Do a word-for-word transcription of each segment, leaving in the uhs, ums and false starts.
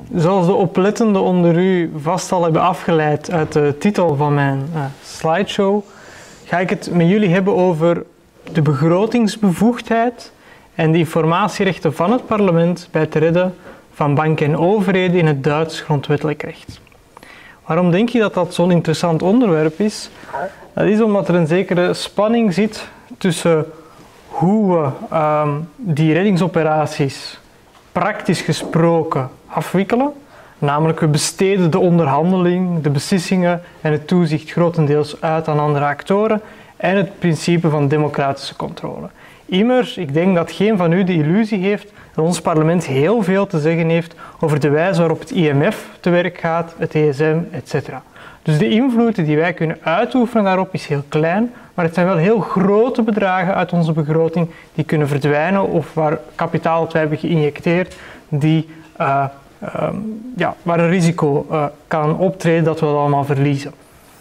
Zoals de oplettenden onder u vast al hebben afgeleid uit de titel van mijn uh, slideshow, ga ik het met jullie hebben over de begrotingsbevoegdheid en de informatierechten van het parlement bij het redden van banken en overheden in het Duits grondwettelijk recht. Waarom denk je dat dat zo'n interessant onderwerp is? Dat is omdat er een zekere spanning zit tussen hoe we um, die reddingsoperaties praktisch gesproken afwikkelen. Namelijk, we besteden de onderhandeling, de beslissingen en het toezicht grotendeels uit aan andere actoren en het principe van democratische controle. Immers, ik denk dat geen van u de illusie heeft dat ons parlement heel veel te zeggen heeft over de wijze waarop het I M F te werk gaat, het E S M, et cetera. Dus de invloed die wij kunnen uitoefenen daarop is heel klein, maar het zijn wel heel grote bedragen uit onze begroting die kunnen verdwijnen of waar kapitaal dat wij hebben geïnjecteerd, die, uh, um, ja, waar een risico uh, kan optreden dat we dat allemaal verliezen.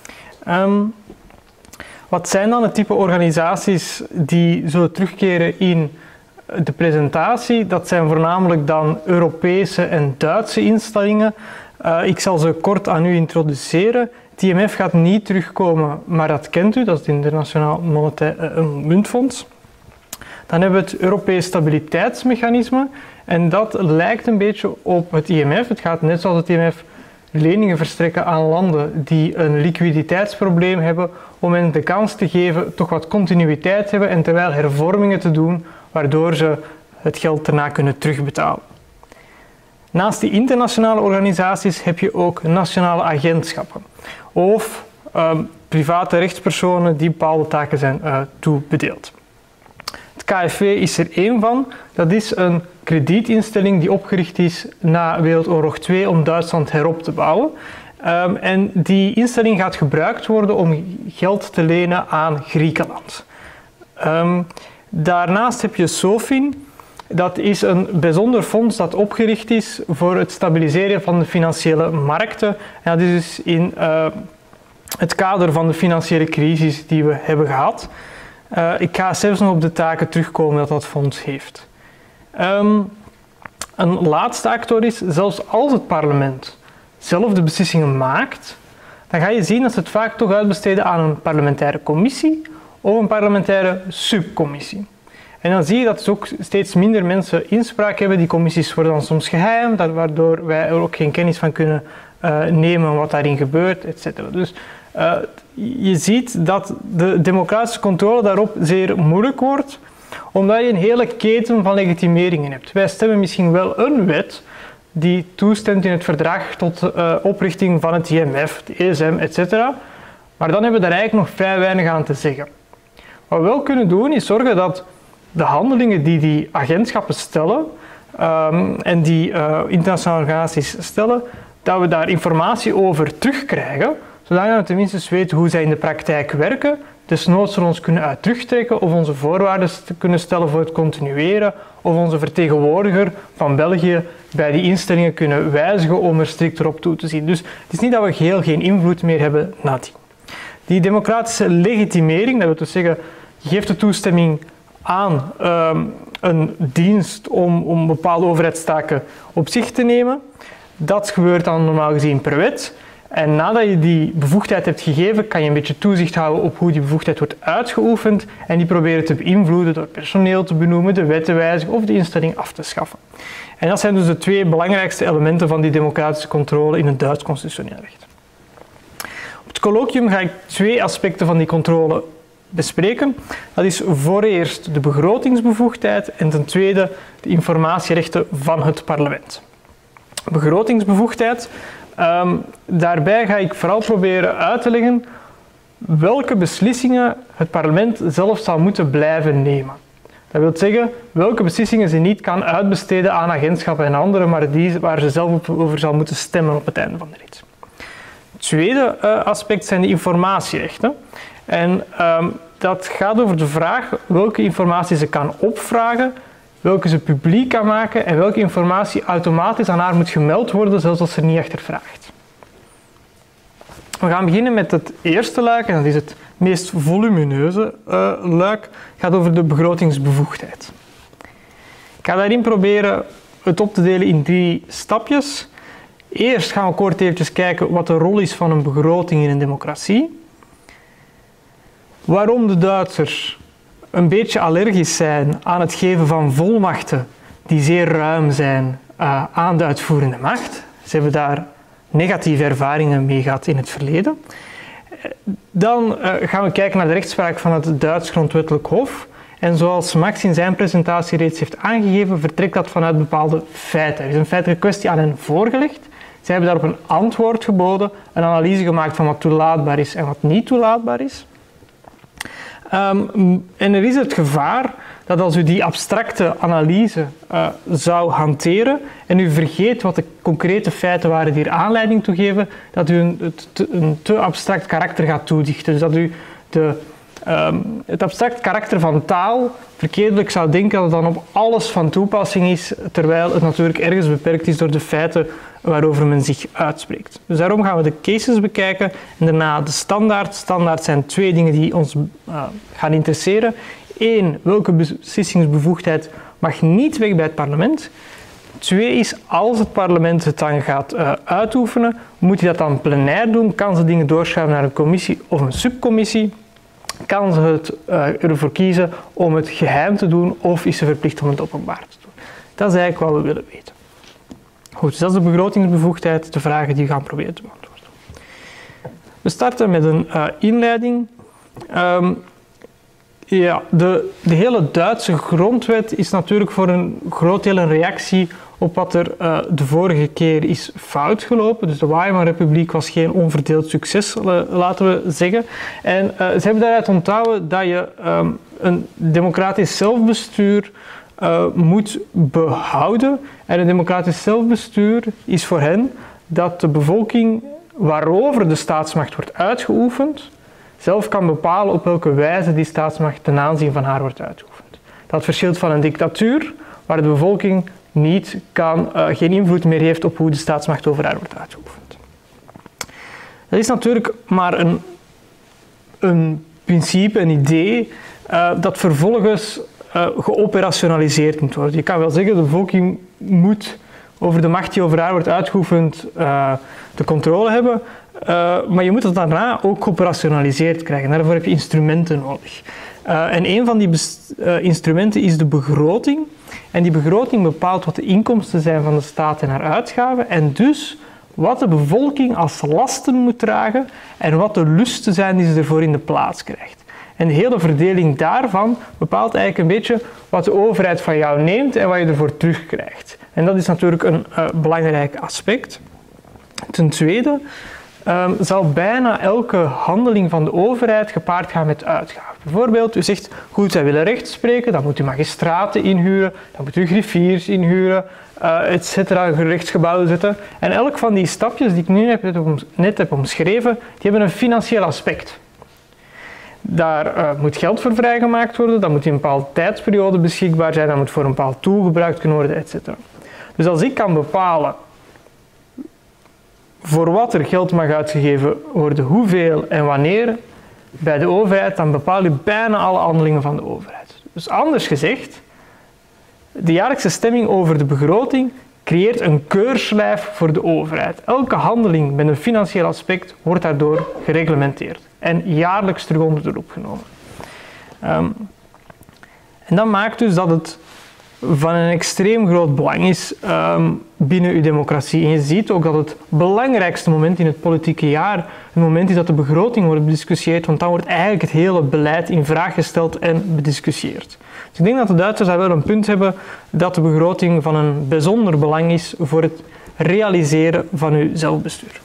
Um, wat zijn dan het type organisaties die zullen terugkeren in de presentatie? Dat zijn voornamelijk dan Europese en Duitse instellingen. Uh, ik zal ze kort aan u introduceren. Het I M F gaat niet terugkomen, maar dat kent u, dat is het Internationaal Monetair uh, Muntfonds. Dan hebben we het Europees Stabiliteitsmechanisme en dat lijkt een beetje op het I M F. Het gaat net zoals het I M F leningen verstrekken aan landen die een liquiditeitsprobleem hebben, om hen de kans te geven toch wat continuïteit te hebben en terwijl hervormingen te doen, waardoor ze het geld daarna kunnen terugbetalen. Naast die internationale organisaties heb je ook nationale agentschappen of uh, private rechtspersonen die bepaalde taken zijn uh, toebedeeld. Het K F V is er één van. Dat is een kredietinstelling die opgericht is na Wereldoorlog twee om Duitsland herop te bouwen. Um, en die instelling gaat gebruikt worden om geld te lenen aan Griekenland. Um, daarnaast heb je SOFIN. Dat is een bijzonder fonds dat opgericht is voor het stabiliseren van de financiële markten. En dat is dus in uh, het kader van de financiële crisis die we hebben gehad. Uh, ik ga zelfs nog op de taken terugkomen dat dat fonds heeft. Um, een laatste actor is, zelfs als het parlement zelf de beslissingen maakt, dan ga je zien dat ze het vaak toch uitbesteden aan een parlementaire commissie of een parlementaire subcommissie. En dan zie je dat dus ook steeds minder mensen inspraak hebben. Die commissies worden dan soms geheim, waardoor wij er ook geen kennis van kunnen uh, nemen wat daarin gebeurt, et cetera. Dus uh, je ziet dat de democratische controle daarop zeer moeilijk wordt, omdat je een hele keten van legitimeringen hebt. Wij stemmen misschien wel een wet die toestemt in het verdrag tot de uh, oprichting van het I M F, het E S M, et cetera. Maar dan hebben we daar eigenlijk nog vrij weinig aan te zeggen. Wat we wel kunnen doen is zorgen dat de handelingen die die agentschappen stellen um, en die uh, internationale organisaties stellen, dat we daar informatie over terugkrijgen, zodat we tenminste weten hoe zij in de praktijk werken. Desnoods zullen we ons kunnen uit terugtrekken of onze voorwaarden te kunnen stellen voor het continueren of onze vertegenwoordiger van België bij die instellingen kunnen wijzigen om er strikter op toe te zien. Dus het is niet dat we geheel geen invloed meer hebben nadien. Die democratische legitimering, dat wil dus zeggen, je geeft de toestemming aan um, een dienst om, om bepaalde overheidstaken op zich te nemen. Dat gebeurt dan normaal gezien per wet. En nadat je die bevoegdheid hebt gegeven, kan je een beetje toezicht houden op hoe die bevoegdheid wordt uitgeoefend en die proberen te beïnvloeden door personeel te benoemen, de wet te wijzigen of de instelling af te schaffen. En dat zijn dus de twee belangrijkste elementen van die democratische controle in het Duits constitutioneel recht. Op het colloquium ga ik twee aspecten van die controle bespreken. Dat is voor eerst de begrotingsbevoegdheid en ten tweede de informatierechten van het parlement. Begrotingsbevoegdheid. Um, daarbij ga ik vooral proberen uit te leggen welke beslissingen het parlement zelf zal moeten blijven nemen. Dat wil zeggen welke beslissingen ze niet kan uitbesteden aan agentschappen en anderen, maar die waar ze zelf over zal moeten stemmen op het einde van de rit. Het tweede uh, aspect zijn de informatierechten. En um, dat gaat over de vraag welke informatie ze kan opvragen, welke ze publiek kan maken en welke informatie automatisch aan haar moet gemeld worden, zelfs als ze er niet achter vraagt. We gaan beginnen met het eerste luik, en dat is het meest volumineuze uh, luik. Het gaat over de begrotingsbevoegdheid. Ik ga daarin proberen het op te delen in drie stapjes. Eerst gaan we kort eventjes kijken wat de rol is van een begroting in een democratie. Waarom de Duitsers een beetje allergisch zijn aan het geven van volmachten die zeer ruim zijn uh, aan de uitvoerende macht. Ze hebben daar negatieve ervaringen mee gehad in het verleden. Dan uh, gaan we kijken naar de rechtspraak van het Duits Grondwettelijk Hof. En zoals Max in zijn presentatie reeds heeft aangegeven, vertrekt dat vanuit bepaalde feiten. Er is een feitelijke kwestie aan hen voorgelegd. Zij hebben daarop een antwoord geboden, een analyse gemaakt van wat toelaatbaar is en wat niet toelaatbaar is. Um, en er is het gevaar dat als u die abstracte analyse uh, zou hanteren en u vergeet wat de concrete feiten waren die er aanleiding toe geven, dat u een te, een te abstract karakter gaat toedichten. Dus dat u de, um, het abstract karakter van taal verkeerdelijk zou denken dat het dan op alles van toepassing is, terwijl het natuurlijk ergens beperkt is door de feiten waarover men zich uitspreekt. Dus daarom gaan we de cases bekijken en daarna de standaard. Standaard zijn twee dingen die ons uh, gaan interesseren. Eén, welke beslissingsbevoegdheid mag niet weg bij het parlement? Twee is, als het parlement het dan gaat uh, uitoefenen, moet hij dat dan plenair doen? Kan ze dingen doorschuiven naar een commissie of een subcommissie? Kan ze het, uh, ervoor kiezen om het geheim te doen of is ze verplicht om het openbaar te doen? Dat is eigenlijk wat we willen weten. Goed, dus dat is de begrotingsbevoegdheid, de vragen die we gaan proberen te beantwoorden. We starten met een uh, inleiding. Um, ja, de, de hele Duitse grondwet is natuurlijk voor een groot deel een reactie op wat er uh, de vorige keer is fout gelopen. Dus de Weimarrepubliek was geen onverdeeld succes, laten we zeggen. En uh, ze hebben daaruit onthouden dat je um, een democratisch zelfbestuur Uh, moet behouden. En een democratisch zelfbestuur is voor hen dat de bevolking waarover de staatsmacht wordt uitgeoefend, zelf kan bepalen op welke wijze die staatsmacht ten aanzien van haar wordt uitgeoefend. Dat verschilt van een dictatuur, waar de bevolking niet kan, uh, geen invloed meer heeft op hoe de staatsmacht over haar wordt uitgeoefend. Dat is natuurlijk maar een, een principe, een idee, uh, dat vervolgens Uh, geoperationaliseerd moet worden. Je kan wel zeggen, de bevolking moet over de macht die over haar wordt uitgeoefend uh, de controle hebben, uh, maar je moet het daarna ook geoperationaliseerd krijgen. Daarvoor heb je instrumenten nodig. Uh, en een van die uh, instrumenten is de begroting. En die begroting bepaalt wat de inkomsten zijn van de staat en haar uitgaven en dus wat de bevolking als lasten moet dragen en wat de lusten zijn die ze ervoor in de plaats krijgt. En de hele verdeling daarvan bepaalt eigenlijk een beetje wat de overheid van jou neemt en wat je ervoor terugkrijgt. En dat is natuurlijk een uh, belangrijk aspect. Ten tweede um, zal bijna elke handeling van de overheid gepaard gaan met uitgaven. Bijvoorbeeld, u zegt, goed, wij willen recht spreken, dan moet u magistraten inhuren, dan moet u griffiers inhuren, uh, et cetera, rechtsgebouwen zetten. En elk van die stapjes die ik nu net heb, net heb omschreven, die hebben een financieel aspect. Daar uh, moet geld voor vrijgemaakt worden, dat moet in een bepaalde tijdsperiode beschikbaar zijn, dat moet voor een bepaald doel gebruikt kunnen worden, et cetera. Dus als ik kan bepalen voor wat er geld mag uitgegeven worden, hoeveel en wanneer bij de overheid, dan bepaal je bijna alle handelingen van de overheid. Dus anders gezegd, de jaarlijkse stemming over de begroting creëert een keurslijf voor de overheid. Elke handeling met een financieel aspect wordt daardoor gereglementeerd en jaarlijks terug onder de loep genomen. Um, en dat maakt dus dat het van een extreem groot belang is um, binnen uw democratie. En je ziet ook dat het belangrijkste moment in het politieke jaar het moment is dat de begroting wordt bediscussieerd, want dan wordt eigenlijk het hele beleid in vraag gesteld en bediscussieerd. Dus ik denk dat de Duitsers daar wel een punt hebben dat de begroting van een bijzonder belang is voor het realiseren van uw zelfbestuur.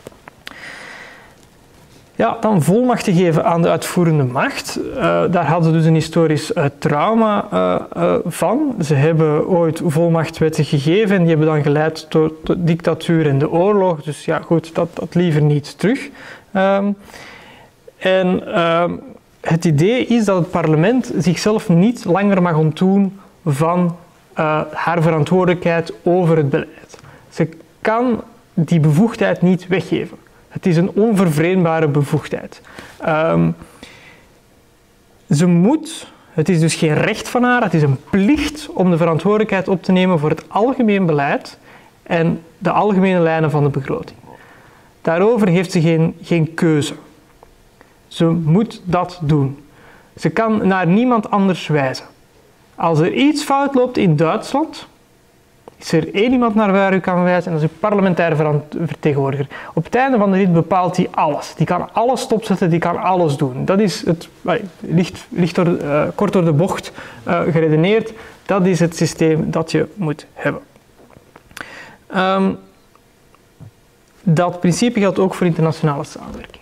Ja, dan volmachten geven aan de uitvoerende macht. Uh, daar hadden ze dus een historisch uh, trauma uh, uh, van. Ze hebben ooit volmachtwetten gegeven en die hebben dan geleid tot de dictatuur en de oorlog. Dus ja, goed, dat, dat liever niet terug. Um, en uh, het idee is dat het parlement zichzelf niet langer mag ontdoen van uh, haar verantwoordelijkheid over het beleid. Ze kan die bevoegdheid niet weggeven. Het is een onvervreemdbare bevoegdheid. Um, ze moet, het is dus geen recht van haar, het is een plicht om de verantwoordelijkheid op te nemen voor het algemeen beleid en de algemene lijnen van de begroting. Daarover heeft ze geen, geen keuze. Ze moet dat doen. Ze kan naar niemand anders wijzen. Als er iets fout loopt in Duitsland, is er één iemand naar waar u kan wijzen en dat is uw parlementaire vertegenwoordiger. Op het einde van de rit bepaalt hij alles. Die kan alles stopzetten, die kan alles doen. Dat is het, licht, licht door, uh, kort door de bocht uh, geredeneerd, dat is het systeem dat je moet hebben. Um, dat principe geldt ook voor internationale samenwerking.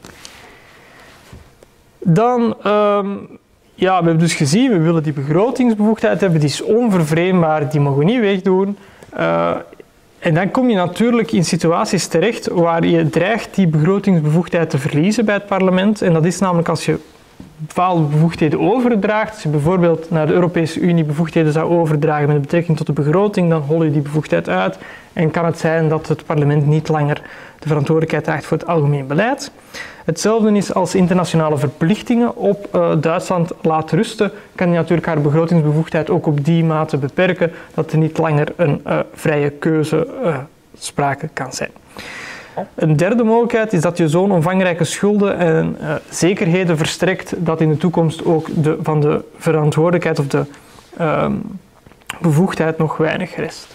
Dan, um, ja, we hebben dus gezien, we willen die begrotingsbevoegdheid hebben, die is onvervreemdbaar, die mogen we niet wegdoen. Uh, en dan kom je natuurlijk in situaties terecht waar je dreigt die begrotingsbevoegdheid te verliezen bij het parlement. En dat is namelijk als je bepaalde bevoegdheden overdraagt. Als je bijvoorbeeld naar de Europese Unie bevoegdheden zou overdragen met betrekking tot de begroting, dan hol je die bevoegdheid uit en kan het zijn dat het parlement niet langer de verantwoordelijkheid draagt voor het algemeen beleid. Hetzelfde is als internationale verplichtingen op uh, Duitsland laat rusten, kan je natuurlijk haar begrotingsbevoegdheid ook op die mate beperken dat er niet langer een uh, vrije keuze uh, sprake kan zijn. Een derde mogelijkheid is dat je zo'n omvangrijke schulden en uh, zekerheden verstrekt dat in de toekomst ook de, van de verantwoordelijkheid of de uh, bevoegdheid nog weinig rest.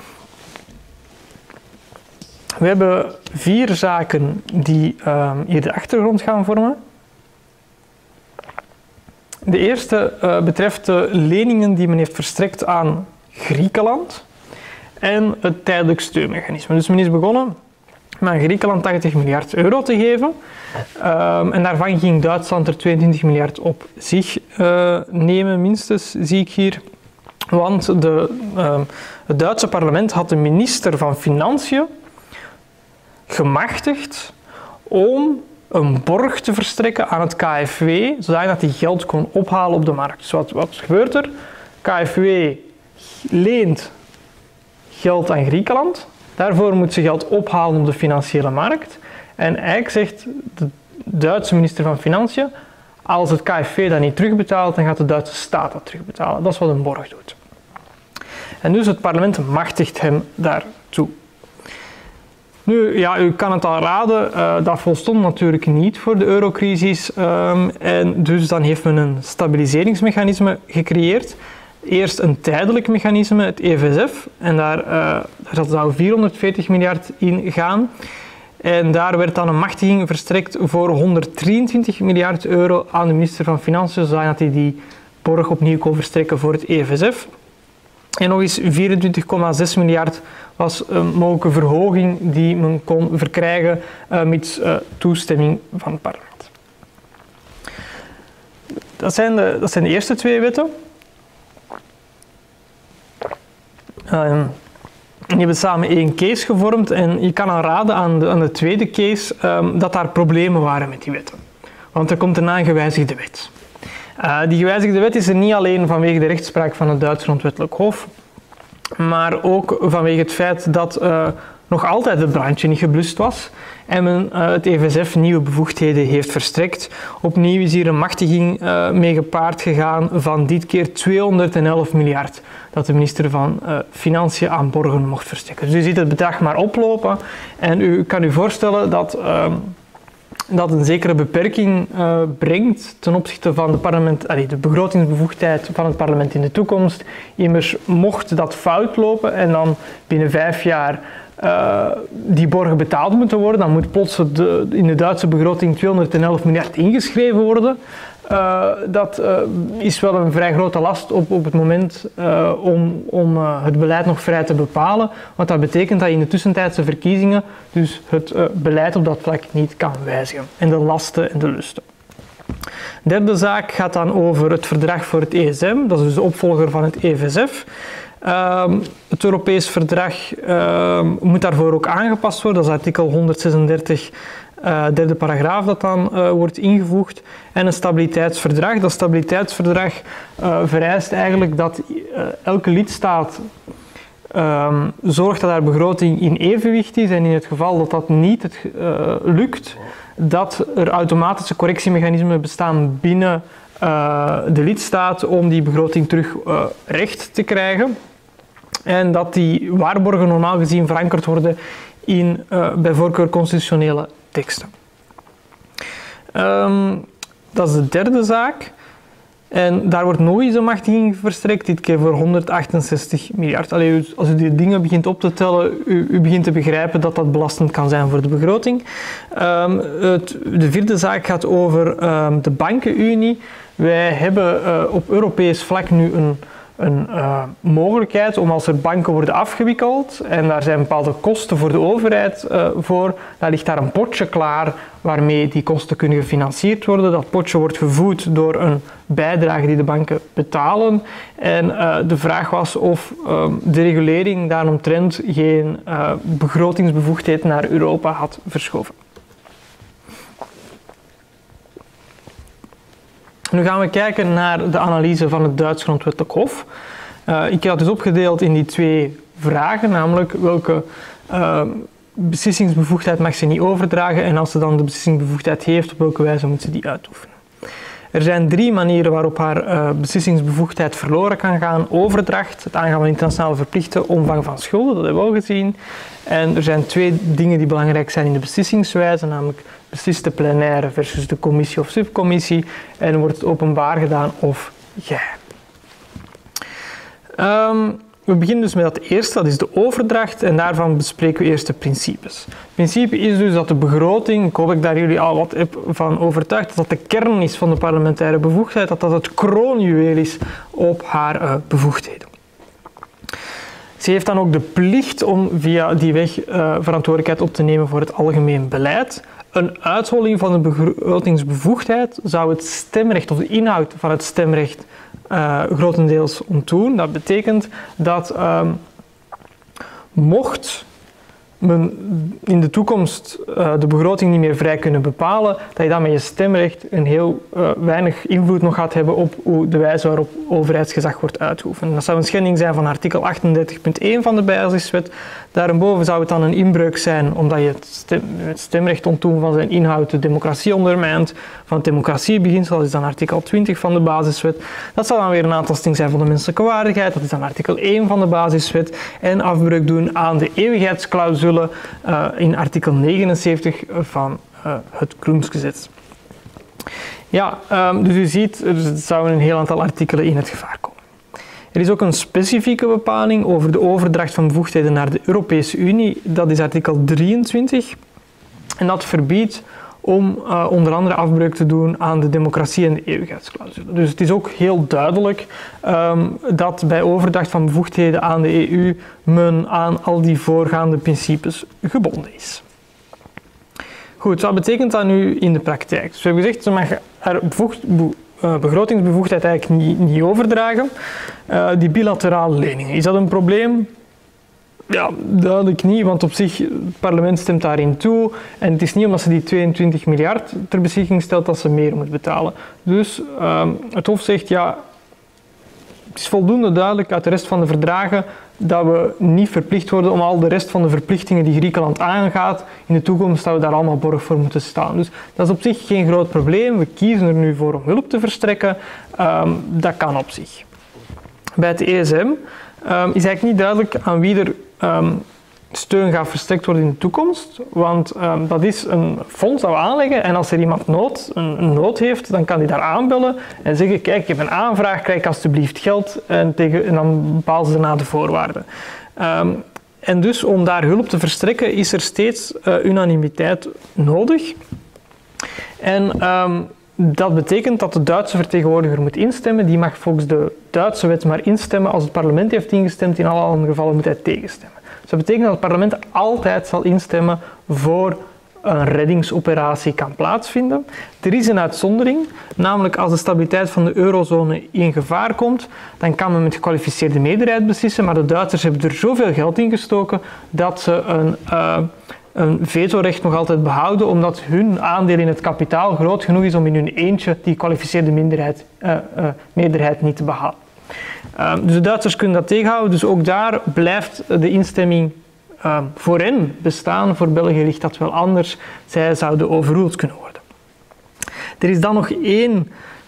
We hebben vier zaken die uh, hier de achtergrond gaan vormen. De eerste uh, betreft de leningen die men heeft verstrekt aan Griekenland en het tijdelijk steunmechanisme. Dus men is begonnen met aan Griekenland tachtig miljard euro te geven. Um, en daarvan ging Duitsland er tweeëntwintig miljard op zich uh, nemen, minstens, zie ik hier. Want de, uh, het Duitse parlement had de minister van Financiën gemachtigd om een borg te verstrekken aan het K F W, zodat hij geld kon ophalen op de markt. Dus wat, wat gebeurt er? K F W leent geld aan Griekenland. Daarvoor moet ze geld ophalen op de financiële markt. En eigenlijk zegt de Duitse minister van Financiën, als het K F W dat niet terugbetaalt, dan gaat de Duitse staat dat terugbetalen. Dat is wat een borg doet. En dus het parlement machtigt hem daartoe. Nu, ja, u kan het al raden, uh, dat volstond natuurlijk niet voor de eurocrisis. Um, en dus dan heeft men een stabiliseringsmechanisme gecreëerd. Eerst een tijdelijk mechanisme, het E V S F, en daar, uh, daar zou vierhonderdveertig miljard in gaan. En daar werd dan een machtiging verstrekt voor honderddrieëntwintig miljard euro aan de minister van Financiën, zodat hij die borg opnieuw kon verstrekken voor het E V S F. En nog eens vierentwintig komma zes miljard was een mogelijke verhoging die men kon verkrijgen uh, met uh, toestemming van het parlement. Dat zijn de, dat zijn de eerste twee wetten. Uh, die hebben samen één case gevormd en je kan aanraden aan de, aan de tweede case um, dat daar problemen waren met die wetten. Want er komt daarna een gewijzigde wet. Uh, die gewijzigde wet is er niet alleen vanwege de rechtspraak van het Duitse Grondwettelijk Hof, maar ook vanwege het feit dat uh, nog altijd het brandje niet geblust was en men uh, het E V S F nieuwe bevoegdheden heeft verstrekt. Opnieuw is hier een machtiging uh, mee gepaard gegaan van dit keer tweehonderdelf miljard dat de minister van uh, Financiën aan borgen mocht verstrekken. Dus u ziet het bedrag maar oplopen en u kan u voorstellen dat uh, dat een zekere beperking uh, brengt ten opzichte van de, parlement, allee, de begrotingsbevoegdheid van het parlement in de toekomst. Immers mocht dat fout lopen en dan binnen vijf jaar uh, die borgen betaald moeten worden, dan moet plots de, in de Duitse begroting tweehonderdelf miljard ingeschreven worden. Uh, dat uh, is wel een vrij grote last op, op het moment uh, om, om uh, het beleid nog vrij te bepalen. Want dat betekent dat je in de tussentijdse verkiezingen dus het uh, beleid op dat vlak niet kan wijzigen. En de lasten en de lusten. De derde zaak gaat dan over het verdrag voor het E S M. Dat is dus de opvolger van het E V S F. Uh, het Europees verdrag uh, moet daarvoor ook aangepast worden. Dat is artikel honderdzesendertig. Uh, derde paragraaf dat dan uh, wordt ingevoegd en een stabiliteitsverdrag. Dat stabiliteitsverdrag uh, vereist eigenlijk dat uh, elke lidstaat uh, zorgt dat haar begroting in evenwicht is en in het geval dat dat niet het, uh, lukt, dat er automatische correctiemechanismen bestaan binnen uh, de lidstaat om die begroting terug uh, recht te krijgen. En dat die waarborgen normaal gezien verankerd worden in uh, bij voorkeur constitutionele teksten. Um, dat is de derde zaak. En daar wordt nog eens een machtiging verstrekt, dit keer voor honderdachtenzestig miljard. Allee, als u die dingen begint op te tellen, u, u begint te begrijpen dat dat belastend kan zijn voor de begroting. Um, het, de vierde zaak gaat over um, de bankenunie. Wij hebben uh, op Europees vlak nu een, een uh, mogelijkheid om als er banken worden afgewikkeld en daar zijn bepaalde kosten voor de overheid uh, voor, dan ligt daar een potje klaar waarmee die kosten kunnen gefinancierd worden. Dat potje wordt gevoed door een bijdrage die de banken betalen. En uh, de vraag was of uh, de regulering daaromtrent geen uh, begrotingsbevoegdheid naar Europa had verschoven. Nu gaan we kijken naar de analyse van het Duits Grondwettelijk Hof. Uh, ik heb dat dus opgedeeld in die twee vragen, namelijk welke uh, beslissingsbevoegdheid mag ze niet overdragen en als ze dan de beslissingsbevoegdheid heeft, op welke wijze moet ze die uitoefenen. Er zijn drie manieren waarop haar uh, beslissingsbevoegdheid verloren kan gaan. Overdracht, het aangaan van internationale verplichten, omvang van schulden, dat hebben we al gezien. En er zijn twee dingen die belangrijk zijn in de beslissingswijze, namelijk beslist de plenaire versus de commissie of subcommissie en wordt het openbaar gedaan of geheim. Um, we beginnen dus met dat eerste, dat is de overdracht en daarvan bespreken we eerst de principes. Het principe is dus dat de begroting, ik hoop dat ik daar jullie al wat heb van overtuigd, dat dat de kern is van de parlementaire bevoegdheid, dat dat het kroonjuweel is op haar uh, bevoegdheden. Ze heeft dan ook de plicht om via die weg uh, verantwoordelijkheid op te nemen voor het algemeen beleid. Een uitholling van de begrotingsbevoegdheid zou het stemrecht of de inhoud van het stemrecht uh, grotendeels ontdoen. Dat betekent dat um, mocht men in de toekomst uh, de begroting niet meer vrij kunnen bepalen, dat je dan met je stemrecht een heel uh, weinig invloed nog gaat hebben op hoe de wijze waarop overheidsgezag wordt uitgeoefend. Dat zou een schending zijn van artikel achtendertig punt één van de basiswet. Daarboven zou het dan een inbreuk zijn omdat je het, stem, het stemrecht ontdoen van zijn inhoud de democratie ondermijnt. Van het democratiebeginsel, dat is dan artikel twintig van de basiswet. Dat zou dan weer een aantasting zijn van de menselijke waardigheid, dat is dan artikel één van de basiswet. En afbreuk doen aan de eeuwigheidsclausule uh, in artikel negenenzeventig van uh, het Kroemsgesetz. Ja, um, dus u ziet, er zouden een heel aantal artikelen in het gevaar komen. Er is ook een specifieke bepaling over de overdracht van bevoegdheden naar de Europese Unie. Dat is artikel drieëntwintig. En dat verbiedt om uh, onder andere afbreuk te doen aan de democratie en de eeuwigheidsclausule. Dus het is ook heel duidelijk um, dat bij overdracht van bevoegdheden aan de E U men aan al die voorgaande principes gebonden is. Goed, wat betekent dat nu in de praktijk? Dus we hebben gezegd, ze mag haar bevoegd, be, uh, begrotingsbevoegdheid eigenlijk niet, niet overdragen. Uh, die bilaterale leningen, is dat een probleem? Ja, duidelijk niet, want op zich, het parlement stemt daarin toe. En het is niet omdat ze die tweeëntwintig miljard ter beschikking stelt dat ze meer moet betalen. Dus um, het Hof zegt, ja, het is voldoende duidelijk uit de rest van de verdragen dat we niet verplicht worden om al de rest van de verplichtingen die Griekenland aangaat, in de toekomst dat we daar allemaal borg voor moeten staan. Dus dat is op zich geen groot probleem. We kiezen er nu voor om hulp te verstrekken. Um, dat kan op zich. Bij het E S M um, is eigenlijk niet duidelijk aan wie er um, steun gaat verstrekt worden in de toekomst, want um, dat is een fonds dat we aanleggen en als er iemand nood, een, een nood heeft, dan kan hij daar aanbellen en zeggen, kijk, ik heb een aanvraag, krijg alsjeblieft geld en, tegen, en dan bepalen ze daarna de voorwaarden. Um, en dus om daar hulp te verstrekken is er steeds uh, unanimiteit nodig. En um, dat betekent dat de Duitse vertegenwoordiger moet instemmen. Die mag volgens de Duitse wet maar instemmen. Als het parlement heeft ingestemd, in alle andere gevallen moet hij tegenstemmen. Dus dat betekent dat het parlement altijd zal instemmen voor een reddingsoperatie kan plaatsvinden. Er is een uitzondering, namelijk als de stabiliteit van de eurozone in gevaar komt, dan kan men met gekwalificeerde meerderheid beslissen, maar de Duitsers hebben er zoveel geld in gestoken dat ze een... Uh, een vetorecht nog altijd behouden, omdat hun aandeel in het kapitaal groot genoeg is om in hun eentje die gekwalificeerde minderheid, uh, uh, meerderheid niet te behalen. Uh, dus de Duitsers kunnen dat tegenhouden, dus ook daar blijft de instemming uh, voor hen bestaan. Voor België ligt dat wel anders. Zij zouden overruled kunnen worden. Er is dan nog één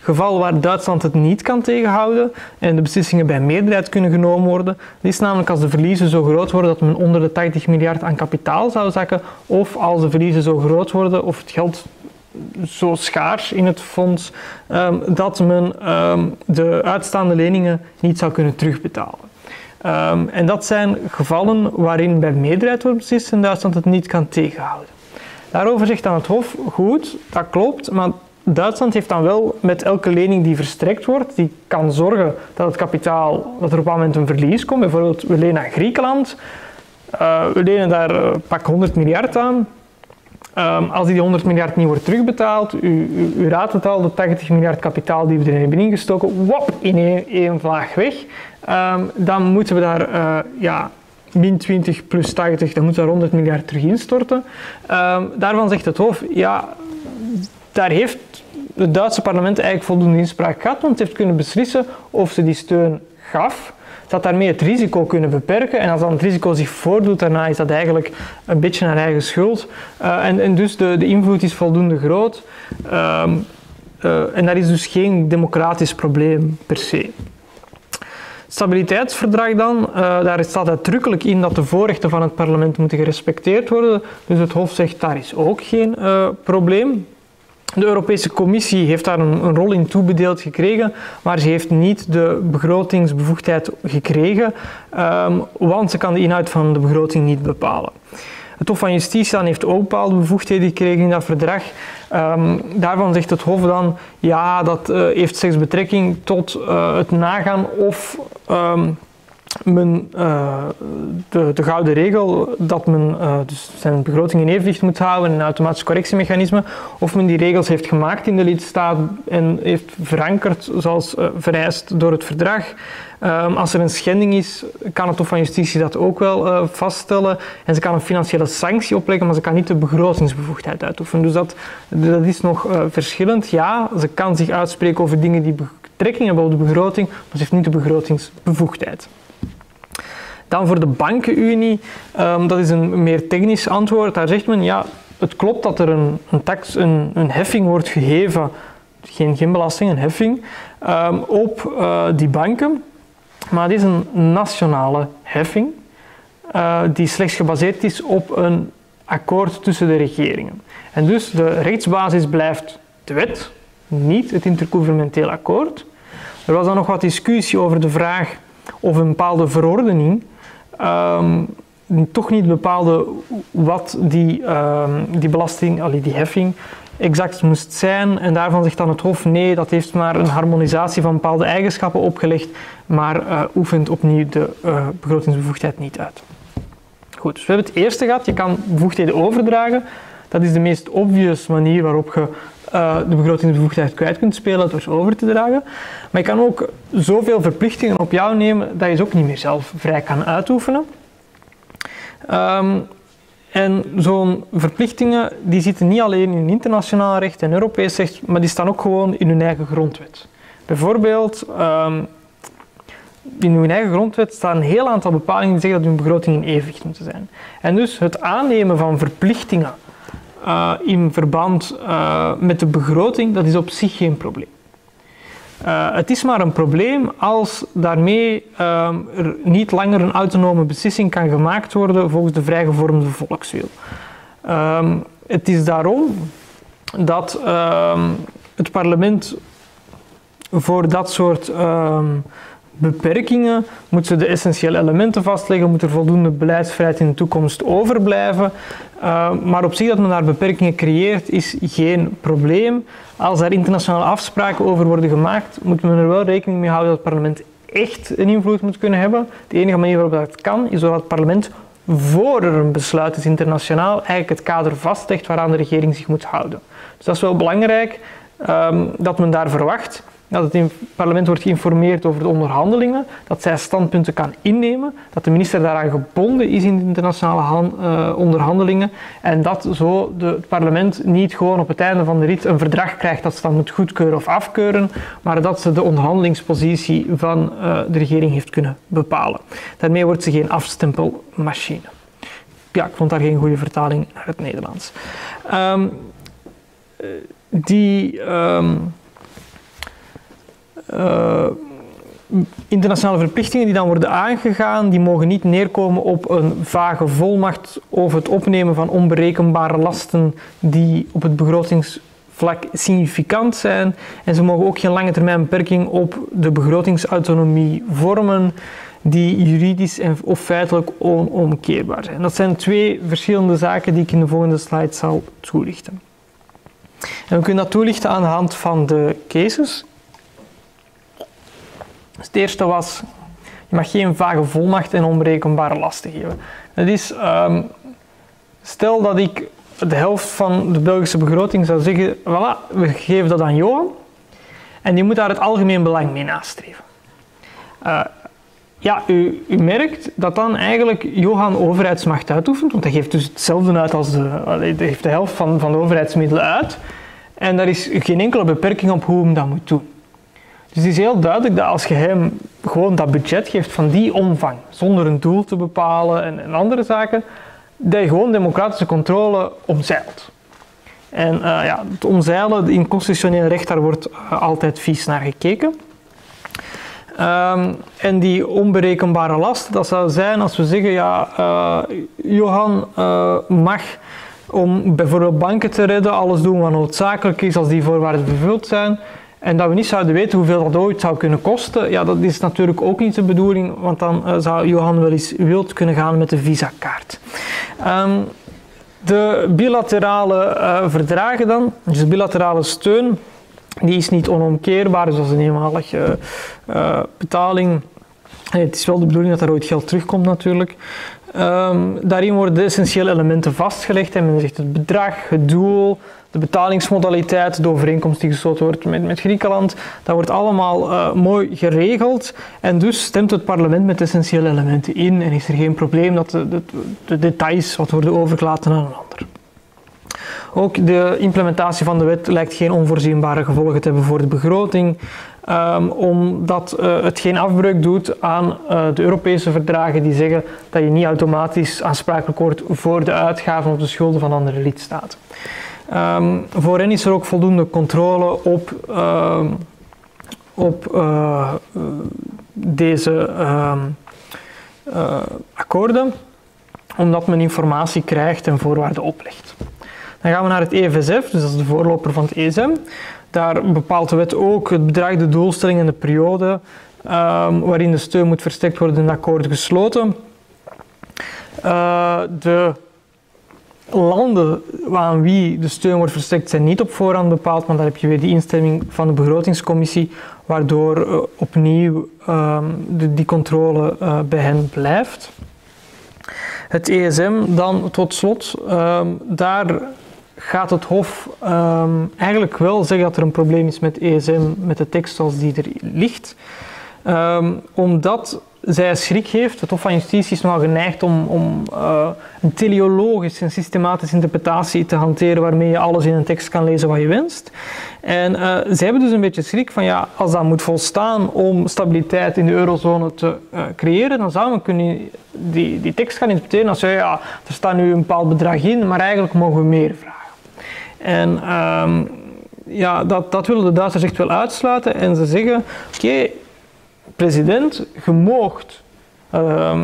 geval waar Duitsland het niet kan tegenhouden en de beslissingen bij meerderheid kunnen genomen worden. Dat is namelijk als de verliezen zo groot worden dat men onder de tachtig miljard aan kapitaal zou zakken, of als de verliezen zo groot worden of het geld zo schaars in het fonds um, dat men um, de uitstaande leningen niet zou kunnen terugbetalen. Um, en dat zijn gevallen waarin bij meerderheid wordt beslist en Duitsland het niet kan tegenhouden. Daarover zegt dan het Hof, goed, dat klopt, maar Duitsland heeft dan wel met elke lening die verstrekt wordt, die kan zorgen dat het kapitaal, dat er op een moment een verlies komt. Bijvoorbeeld, we lenen aan Griekenland, uh, we lenen daar uh, pak honderd miljard aan. Um, als die honderd miljard niet wordt terugbetaald, u, u, u raadt het al, de tachtig miljard kapitaal die we erin hebben ingestoken, wop, in één, één vlaag weg. Um, dan moeten we daar, uh, ja, min twintig plus tachtig, dan moeten we honderd miljard terug instorten. Um, daarvan zegt het Hof, ja, daar heeft het Duitse parlement eigenlijk voldoende inspraak gehad, want het heeft kunnen beslissen of ze die steun gaf. Ze had daarmee het risico kunnen beperken en als dan het risico zich voordoet daarna is dat eigenlijk een beetje naar eigen schuld. Uh, en, en dus de, de invloed is voldoende groot um, uh, en daar is dus geen democratisch probleem per se. Het stabiliteitsverdrag dan, uh, daar staat uitdrukkelijk in dat de voorrechten van het parlement moeten gerespecteerd worden. Dus het Hof zegt daar is ook geen uh, probleem. De Europese Commissie heeft daar een, een rol in toebedeeld gekregen, maar ze heeft niet de begrotingsbevoegdheid gekregen, um, want ze kan de inhoud van de begroting niet bepalen. Het Hof van Justitie dan heeft ook bepaalde bevoegdheden gekregen in dat verdrag. Um, daarvan zegt het Hof dan, ja, dat uh, heeft slechts betrekking tot uh, het nagaan of um, men, uh, de, de gouden regel dat men uh, dus zijn begroting in evenwicht moet houden en een automatisch correctiemechanisme, of men die regels heeft gemaakt in de lidstaat en heeft verankerd zoals uh, vereist door het verdrag. Um, als er een schending is, kan het Hof van Justitie dat ook wel uh, vaststellen en ze kan een financiële sanctie opleggen, maar ze kan niet de begrotingsbevoegdheid uitoefenen. Dus dat, dat is nog uh, verschillend. Ja, ze kan zich uitspreken over dingen die betrekking hebben op de begroting, maar ze heeft niet de begrotingsbevoegdheid. Dan voor de bankenunie, um, dat is een meer technisch antwoord. Daar zegt men, ja, het klopt dat er een, een, tax, een, een heffing wordt geheven, geen, geen belasting, een heffing, um, op uh, die banken. Maar het is een nationale heffing uh, die slechts gebaseerd is op een akkoord tussen de regeringen. En dus de rechtsbasis blijft de wet, niet het intergouvernementeel akkoord. Er was dan nog wat discussie over de vraag of een bepaalde verordening um, toch niet bepaalde wat die, um, die belasting, allee, die heffing exact moest zijn. En daarvan zegt dan het Hof, nee, dat heeft maar een harmonisatie van bepaalde eigenschappen opgelegd, maar uh, oefent opnieuw de uh, begrotingsbevoegdheid niet uit. Goed, dus we hebben het eerste gehad, je kan bevoegdheden overdragen. Dat is de meest obvious manier waarop je uh, de begrotingsbevoegdheid kwijt kunt spelen door ze over te dragen. Maar je kan ook zoveel verplichtingen op jou nemen dat je ze ook niet meer zelf vrij kan uitoefenen. Um, en zo'n verplichtingen die zitten niet alleen in internationaal recht en Europees recht, maar die staan ook gewoon in hun eigen grondwet. Bijvoorbeeld, um, in hun eigen grondwet staan een heel aantal bepalingen die zeggen dat hun begrotingen in evenwicht moeten zijn. En dus het aannemen van verplichtingen uh, in verband uh, met de begroting, dat is op zich geen probleem. Uh, het is maar een probleem als daarmee uh, er niet langer een autonome beslissing kan gemaakt worden volgens de vrijgevormde volkswil. Uh, het is daarom dat uh, het parlement voor dat soort uh, beperkingen moet ze de essentiële elementen vastleggen, moet er voldoende beleidsvrijheid in de toekomst overblijven. Uh, maar op zich dat men daar beperkingen creëert is geen probleem. Als er internationale afspraken over worden gemaakt, moet men er wel rekening mee houden dat het parlement echt een invloed moet kunnen hebben. De enige manier waarop dat kan, is doordat het parlement voor er een besluit is internationaal eigenlijk het kader vastlegt waaraan de regering zich moet houden. Dus dat is wel belangrijk um, dat men daar verwacht dat het parlement wordt geïnformeerd over de onderhandelingen, dat zij standpunten kan innemen, dat de minister daaraan gebonden is in de internationale han, uh, onderhandelingen en dat zo de, het parlement niet gewoon op het einde van de rit een verdrag krijgt dat ze dan moet goedkeuren of afkeuren, maar dat ze de onderhandelingspositie van uh, de regering heeft kunnen bepalen. Daarmee wordt ze geen afstempelmachine. Ja, ik vond daar geen goede vertaling naar het Nederlands. Um, die... Um, uh, internationale verplichtingen die dan worden aangegaan, die mogen niet neerkomen op een vage volmacht over het opnemen van onberekenbare lasten die op het begrotingsvlak significant zijn. En ze mogen ook geen lange termijn beperking op de begrotingsautonomie vormen die juridisch en of feitelijk onomkeerbaar zijn. Dat zijn twee verschillende zaken die ik in de volgende slide zal toelichten. En we kunnen dat toelichten aan de hand van de cases. Dus het eerste was, je mag geen vage volmacht en onberekenbare lasten geven. Dat is, um, stel dat ik de helft van de Belgische begroting zou zeggen, voilà, we geven dat aan Johan en die moet daar het algemeen belang mee nastreven. Uh, ja, u, u merkt dat dan eigenlijk Johan overheidsmacht uitoefent, want hij geeft dus hetzelfde uit als de, hij geeft de helft van, van de overheidsmiddelen uit en daar is geen enkele beperking op hoe hij dat moet doen. Dus het is heel duidelijk dat als je hem gewoon dat budget geeft van die omvang, zonder een doel te bepalen en, en andere zaken, dat je gewoon democratische controle omzeilt. En uh, ja, het omzeilen in constitutioneel recht, daar wordt uh, altijd vies naar gekeken. Um, en die onberekenbare last, dat zou zijn als we zeggen, ja, uh, Johan uh, mag om bijvoorbeeld banken te redden alles doen wat noodzakelijk is als die voorwaarden vervuld zijn. En dat we niet zouden weten hoeveel dat ooit zou kunnen kosten, ja, dat is natuurlijk ook niet de bedoeling, want dan uh, zou Johan wel eens wild kunnen gaan met de Visa-kaart. Um, de bilaterale uh, verdragen dan, dus de bilaterale steun, die is niet onomkeerbaar, zoals een eenmalige uh, betaling. En het is wel de bedoeling dat er ooit geld terugkomt natuurlijk. Um, daarin worden de essentiële elementen vastgelegd en men zegt het bedrag, het doel, de betalingsmodaliteit, de overeenkomst die gesloten wordt met, met Griekenland, dat wordt allemaal uh, mooi geregeld en dus stemt het parlement met essentiële elementen in en is er geen probleem dat de, de, de details wat worden overgelaten aan een ander. Ook de implementatie van de wet lijkt geen onvoorzienbare gevolgen te hebben voor de begroting, um, omdat uh, het geen afbreuk doet aan uh, de Europese verdragen die zeggen dat je niet automatisch aansprakelijk wordt voor de uitgaven of de schulden van andere lidstaten. Um, voor hen is er ook voldoende controle op, uh, op uh, deze uh, uh, akkoorden, omdat men informatie krijgt en voorwaarden oplegt. Dan gaan we naar het E F S F, dus dat is de voorloper van het E S M. Daar bepaalt de wet ook het bedrag, de doelstelling en de periode um, waarin de steun moet verstrekt worden in het akkoord gesloten. Uh, de landen aan wie de steun wordt verstrekt zijn niet op voorhand bepaald, maar daar heb je weer die instemming van de begrotingscommissie, waardoor uh, opnieuw uh, de, die controle uh, bij hen blijft. Het E S M dan tot slot, uh, daar gaat het Hof uh, eigenlijk wel zeggen dat er een probleem is met het E S M, met de tekst zoals die er ligt. Uh, omdat zij schrik heeft. Het Hof van Justitie is nogal geneigd om, om uh, een teleologische en systematische interpretatie te hanteren waarmee je alles in een tekst kan lezen wat je wenst. En uh, zij hebben dus een beetje schrik van ja, als dat moet volstaan om stabiliteit in de eurozone te uh, creëren, dan zou men kunnen die, die tekst gaan interpreteren als ja, er staat nu een bepaald bedrag in, maar eigenlijk mogen we meer vragen. En um, ja, dat, dat willen de Duitsers echt wel uitsluiten en ze zeggen, oké, okay, president, je moogt uh,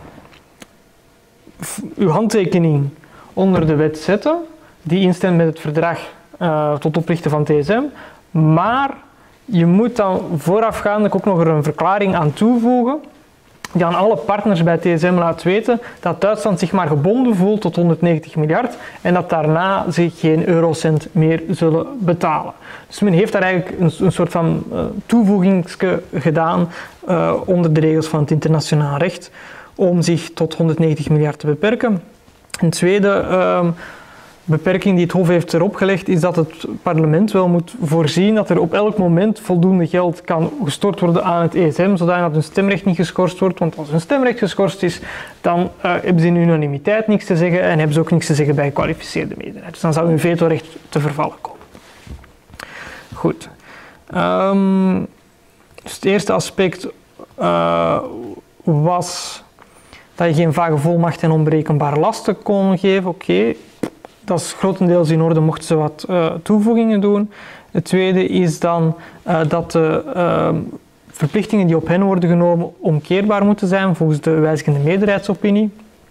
uw handtekening onder de wet zetten, die instemt met het verdrag uh, tot oprichten van het E S M, maar je moet dan voorafgaandelijk ook nog er een verklaring aan toevoegen die aan alle partners bij het E S M laat weten dat Duitsland zich maar gebonden voelt tot honderdnegentig miljard en dat daarna ze geen eurocent meer zullen betalen. Dus men heeft daar eigenlijk een, een soort van uh, toevoegingsje gedaan uh, onder de regels van het internationaal recht om zich tot honderdnegentig miljard te beperken. Een tweede uh, beperking die het Hof heeft erop gelegd is dat het parlement wel moet voorzien dat er op elk moment voldoende geld kan gestort worden aan het E S M, zodat hun stemrecht niet geschorst wordt. Want als hun stemrecht geschorst is, dan uh, hebben ze in unanimiteit niks te zeggen en hebben ze ook niks te zeggen bij gekwalificeerde meerderheid. Dus dan zou hun vetorecht te vervallen komen. Goed. Um, dus het eerste aspect uh, was dat je geen vage volmacht en onberekenbare lasten kon geven. Oké. Okay. Dat is grotendeels in orde mochten ze wat uh, toevoegingen doen. Het tweede is dan uh, dat de uh, verplichtingen die op hen worden genomen omkeerbaar moeten zijn volgens de wijzigende meerderheidsopinie.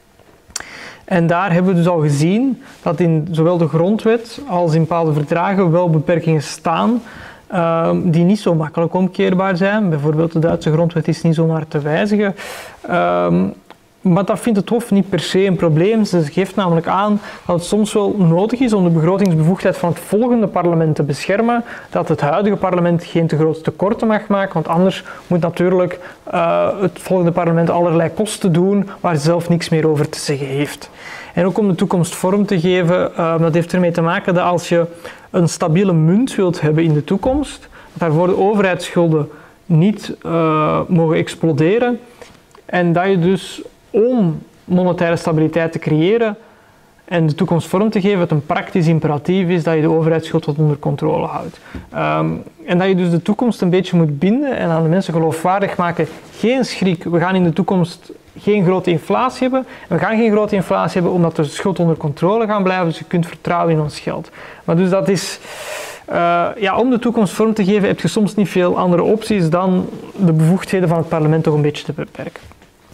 En daar hebben we dus al gezien dat in zowel de grondwet als in bepaalde verdragen wel beperkingen staan uh, die niet zo makkelijk omkeerbaar zijn. Bijvoorbeeld de Duitse grondwet is niet zomaar te wijzigen. Uh, Maar dat vindt het Hof niet per se een probleem. Ze geeft namelijk aan dat het soms wel nodig is om de begrotingsbevoegdheid van het volgende parlement te beschermen. Dat het huidige parlement geen te grote tekorten mag maken, want anders moet natuurlijk uh, het volgende parlement allerlei kosten doen waar ze zelf niks meer over te zeggen heeft. En ook om de toekomst vorm te geven, uh, dat heeft ermee te maken dat als je een stabiele munt wilt hebben in de toekomst, daarvoor de overheidsschulden niet uh, mogen exploderen en dat je dus om monetaire stabiliteit te creëren en de toekomst vorm te geven, het een praktisch imperatief is dat je de overheidsschuld wat onder controle houdt. Um, en dat je dus de toekomst een beetje moet binden en aan de mensen geloofwaardig maken, geen schrik, we gaan in de toekomst geen grote inflatie hebben. We gaan geen grote inflatie hebben omdat de schuld onder controle gaan blijven, dus je kunt vertrouwen in ons geld. Maar dus dat is... Uh, ja, om de toekomst vorm te geven heb je soms niet veel andere opties dan de bevoegdheden van het parlement toch een beetje te beperken.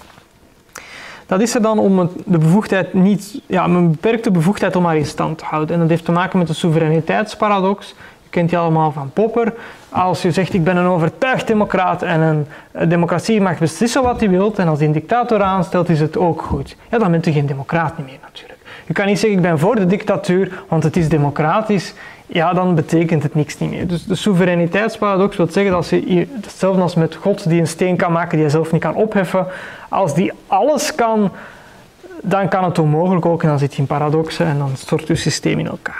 Dat is er dan om de bevoegdheid niet, ja, een beperkte bevoegdheid om haar in stand te houden. En dat heeft te maken met de soevereiniteitsparadox. Je kent die allemaal van Popper. Als je zegt, ik ben een overtuigd democraat en een democratie mag beslissen wat hij wil, en als die een dictator aanstelt, is het ook goed. Ja, dan bent u geen democraat meer natuurlijk. Je kan niet zeggen, ik ben voor de dictatuur, want het is democratisch. Ja, dan betekent het niks niet meer. Dus de soevereiniteitsparadox wil zeggen dat als je, hetzelfde als met God die een steen kan maken die hij zelf niet kan opheffen, als die alles kan, dan kan het onmogelijk ook en dan zit je in paradoxen en dan stort je systeem in elkaar.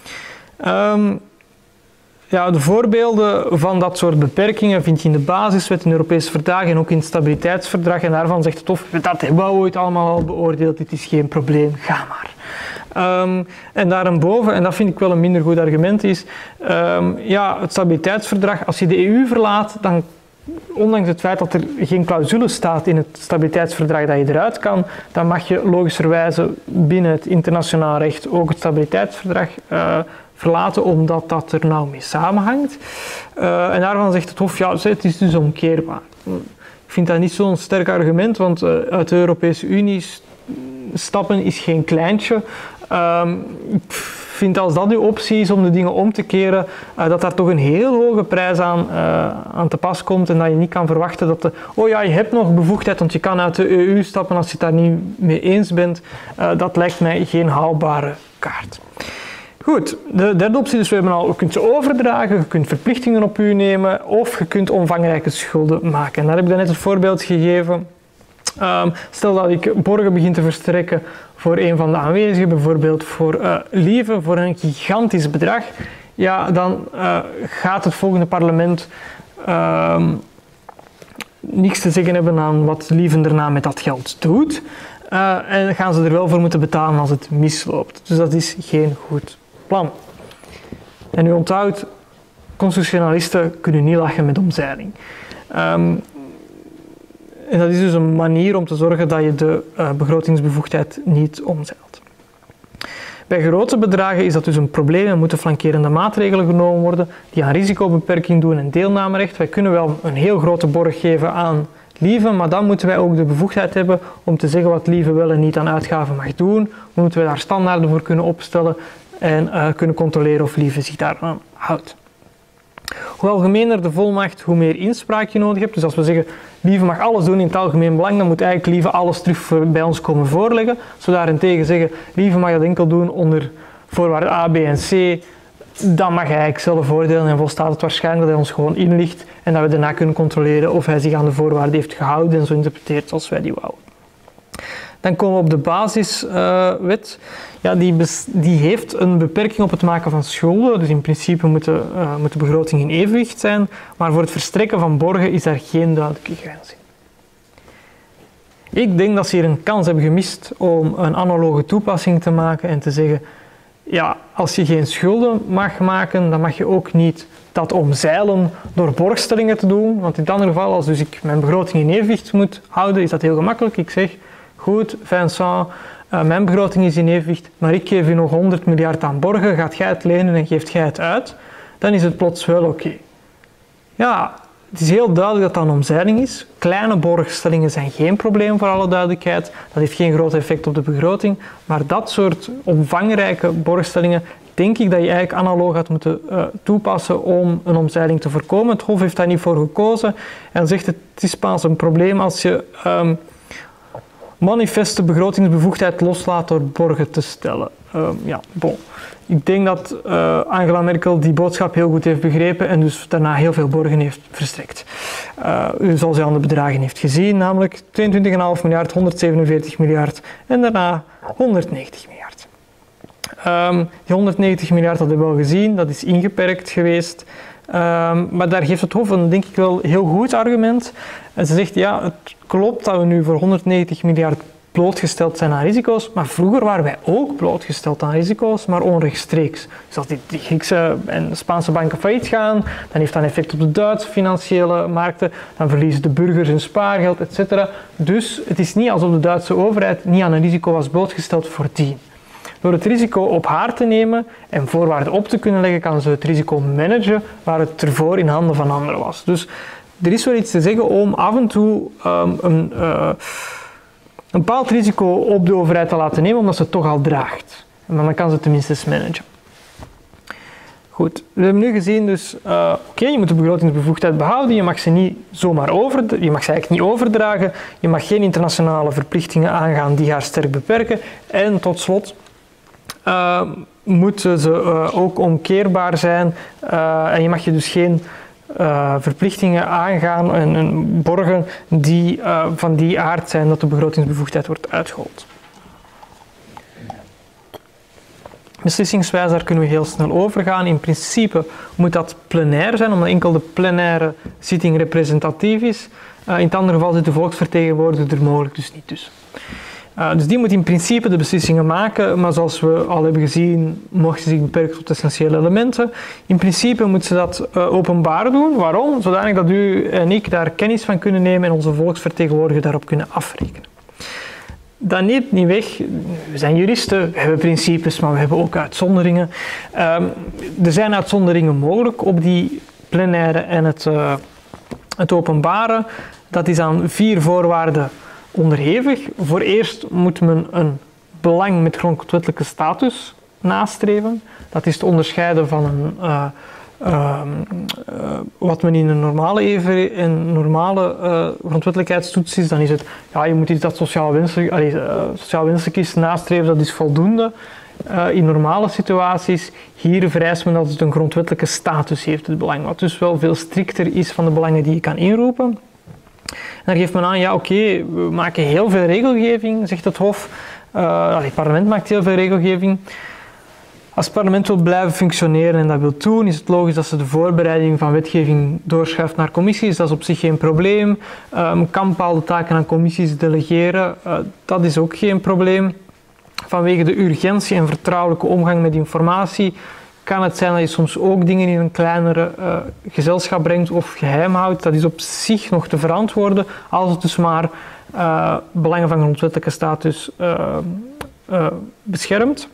Um, ja, de voorbeelden van dat soort beperkingen vind je in de basiswet, in de Europese verdragen en ook in het stabiliteitsverdrag. En daarvan zegt het Hof, dat hebben we ooit allemaal al beoordeeld, dit is geen probleem, ga maar. Um, en daarboven, en dat vind ik wel een minder goed argument, is um, ja, het stabiliteitsverdrag, als je de E U verlaat, dan ondanks het feit dat er geen clausule staat in het stabiliteitsverdrag dat je eruit kan, dan mag je logischerwijze binnen het internationaal recht ook het stabiliteitsverdrag uh, verlaten, omdat dat er nou mee samenhangt. Uh, en daarvan zegt het Hof, ja, het is dus omkeerbaar. Ik vind dat niet zo'n sterk argument, want uh, uit de Europese Unie stappen is geen kleintje. Um, ik vind als dat uw optie is om de dingen om te keren, uh, dat daar toch een heel hoge prijs aan, uh, aan te pas komt en dat je niet kan verwachten dat de, oh ja, je hebt nog bevoegdheid, want je kan uit de E U stappen als je het daar niet mee eens bent. Uh, dat lijkt mij geen haalbare kaart. Goed, de derde optie, dus we hebben al, je kunt ze overdragen, je kunt verplichtingen op u nemen of je kunt omvangrijke schulden maken. En daar heb ik net het voorbeeld gegeven. Um, stel dat ik borgen begin te verstrekken voor een van de aanwezigen, bijvoorbeeld voor uh, Lieve, voor een gigantisch bedrag, ja, dan uh, gaat het volgende parlement uh, niks te zeggen hebben aan wat Lieve daarna met dat geld doet. Uh, en gaan ze er wel voor moeten betalen als het misloopt. Dus dat is geen goed plan. En u onthoudt, constitutionalisten kunnen niet lachen met omzeiling. Um, En dat is dus een manier om te zorgen dat je de uh, begrotingsbevoegdheid niet omzeilt. Bij grote bedragen is dat dus een probleem en moeten flankerende maatregelen genomen worden die aan risicobeperking doen en deelnamerecht. Wij kunnen wel een heel grote borg geven aan Lieve, maar dan moeten wij ook de bevoegdheid hebben om te zeggen wat Lieve wel en niet aan uitgaven mag doen. Dan moeten we daar standaarden voor kunnen opstellen en uh, kunnen controleren of Lieve zich daaraan houdt. Hoe algemener de volmacht, hoe meer inspraak je nodig hebt. Dus als we zeggen, Lieve mag alles doen in het algemeen belang, dan moet eigenlijk Lieve alles terug bij ons komen voorleggen. Als we daarentegen zeggen, Lieve mag dat enkel doen onder voorwaarden A, B en C, dan mag hij eigenlijk zelf oordelen en volstaat het waarschijnlijk dat hij ons gewoon inlicht en dat we daarna kunnen controleren of hij zich aan de voorwaarden heeft gehouden en zo interpreteert zoals wij die wouden. Dan komen we op de basiswet. Uh, ja, die, die heeft een beperking op het maken van schulden. Dus in principe moet de, uh, moet de begroting in evenwicht zijn. Maar voor het verstrekken van borgen is daar geen duidelijke grens in. Ik denk dat ze hier een kans hebben gemist om een analoge toepassing te maken en te zeggen, ja, als je geen schulden mag maken, dan mag je ook niet dat omzeilen door borgstellingen te doen. Want in het andere geval, als dus ik mijn begroting in evenwicht moet houden, is dat heel gemakkelijk. Ik zeg, goed, Vincent, uh, mijn begroting is in evenwicht, maar ik geef u nog honderd miljard aan borgen, gaat jij het lenen en geeft jij het uit? dan is het plots wel oké. Okay. Ja, het is heel duidelijk dat dat een omzeiling is. Kleine borgstellingen zijn geen probleem, voor alle duidelijkheid. Dat heeft geen groot effect op de begroting. Maar dat soort omvangrijke borgstellingen denk ik dat je eigenlijk analoog had moeten uh, toepassen om een omzeiling te voorkomen. Het Hof heeft daar niet voor gekozen en zegt het, het is pas een probleem als je um, manifeste begrotingsbevoegdheid loslaat door borgen te stellen. Um, ja, bon. Ik denk dat uh, Angela Merkel die boodschap heel goed heeft begrepen en dus daarna heel veel borgen heeft verstrekt. Uh, zoals hij aan de bedragen heeft gezien, namelijk tweeëntwintig komma vijf miljard, honderdzevenenveertig miljard en daarna honderdnegentig miljard. Um, die honderdnegentig miljard dat hebben we al gezien, dat is ingeperkt geweest. Um, maar daar geeft het Hof een denk ik wel heel goed argument. En ze zegt, ja, het klopt dat we nu voor honderdnegentig miljard blootgesteld zijn aan risico's, maar vroeger waren wij ook blootgesteld aan risico's, maar onrechtstreeks. Dus als die, die Griekse en Spaanse banken failliet gaan, dan heeft dat een effect op de Duitse financiële markten, dan verliezen de burgers hun spaargeld, et cetera. Dus het is niet alsof de Duitse overheid niet aan een risico was blootgesteld voordien. Door het risico op haar te nemen en voorwaarden op te kunnen leggen, kan ze het risico managen waar het ervoor in handen van anderen was. Dus er is wel iets te zeggen om af en toe um, een, uh, een bepaald risico op de overheid te laten nemen, omdat ze het toch al draagt. En dan kan ze het tenminste managen. Goed, we hebben nu gezien dus, uh, oké, okay, je moet de begrotingsbevoegdheid behouden, je mag ze niet zomaar over, je mag ze eigenlijk niet overdragen, je mag geen internationale verplichtingen aangaan die haar sterk beperken en tot slot Uh, moeten ze uh, ook omkeerbaar zijn uh, en je mag je dus geen uh, verplichtingen aangaan en, en borgen die uh, van die aard zijn dat de begrotingsbevoegdheid wordt uitgehold. Beslissingswijze, daar kunnen we heel snel overgaan. In principe moet dat plenair zijn, omdat enkel de plenaire zitting representatief is. Uh, in het andere geval zit de volksvertegenwoordiger er mogelijk dus niet tussen. Uh, dus die moet in principe de beslissingen maken, maar zoals we al hebben gezien, mocht ze zich beperken tot essentiële elementen. In principe moet ze dat uh, openbaar doen. Waarom? Zodanig dat u en ik daar kennis van kunnen nemen en onze volksvertegenwoordiger daarop kunnen afrekenen. Dat neemt niet weg, we zijn juristen, we hebben principes, maar we hebben ook uitzonderingen. Uh, er zijn uitzonderingen mogelijk op die plenaire en het, uh, het openbare. Dat is aan vier voorwaarden onderhevig. Voor eerst moet men een belang met grondwettelijke status nastreven. Dat is te onderscheiden van een, uh, uh, uh, wat men in een normale, even, een normale uh, grondwettelijkheidstoets is. Dan is het, ja, je moet iets dat sociaal wenselijk, allee, uh, sociaal wenselijk is nastreven, dat is voldoende. Uh, in normale situaties, hier vereist men dat het een grondwettelijke status heeft, het belang. Wat dus wel veel strikter is van de belangen die je kan inroepen. En daar geeft men aan, ja oké, okay, we maken heel veel regelgeving, zegt het Hof. Uh, het parlement maakt heel veel regelgeving. Als het parlement wil blijven functioneren en dat wil doen, is het logisch dat ze de voorbereiding van wetgeving doorschuift naar commissies. Dat is op zich geen probleem. Um, kan bepaalde taken aan commissies delegeren. Uh, dat is ook geen probleem. Vanwege de urgentie en vertrouwelijke omgang met informatie kan het zijn dat je soms ook dingen in een kleinere uh, gezelschap brengt of geheim houdt. Dat is op zich nog te verantwoorden als het dus maar uh, belangen van grondwettelijke status uh, uh, beschermt.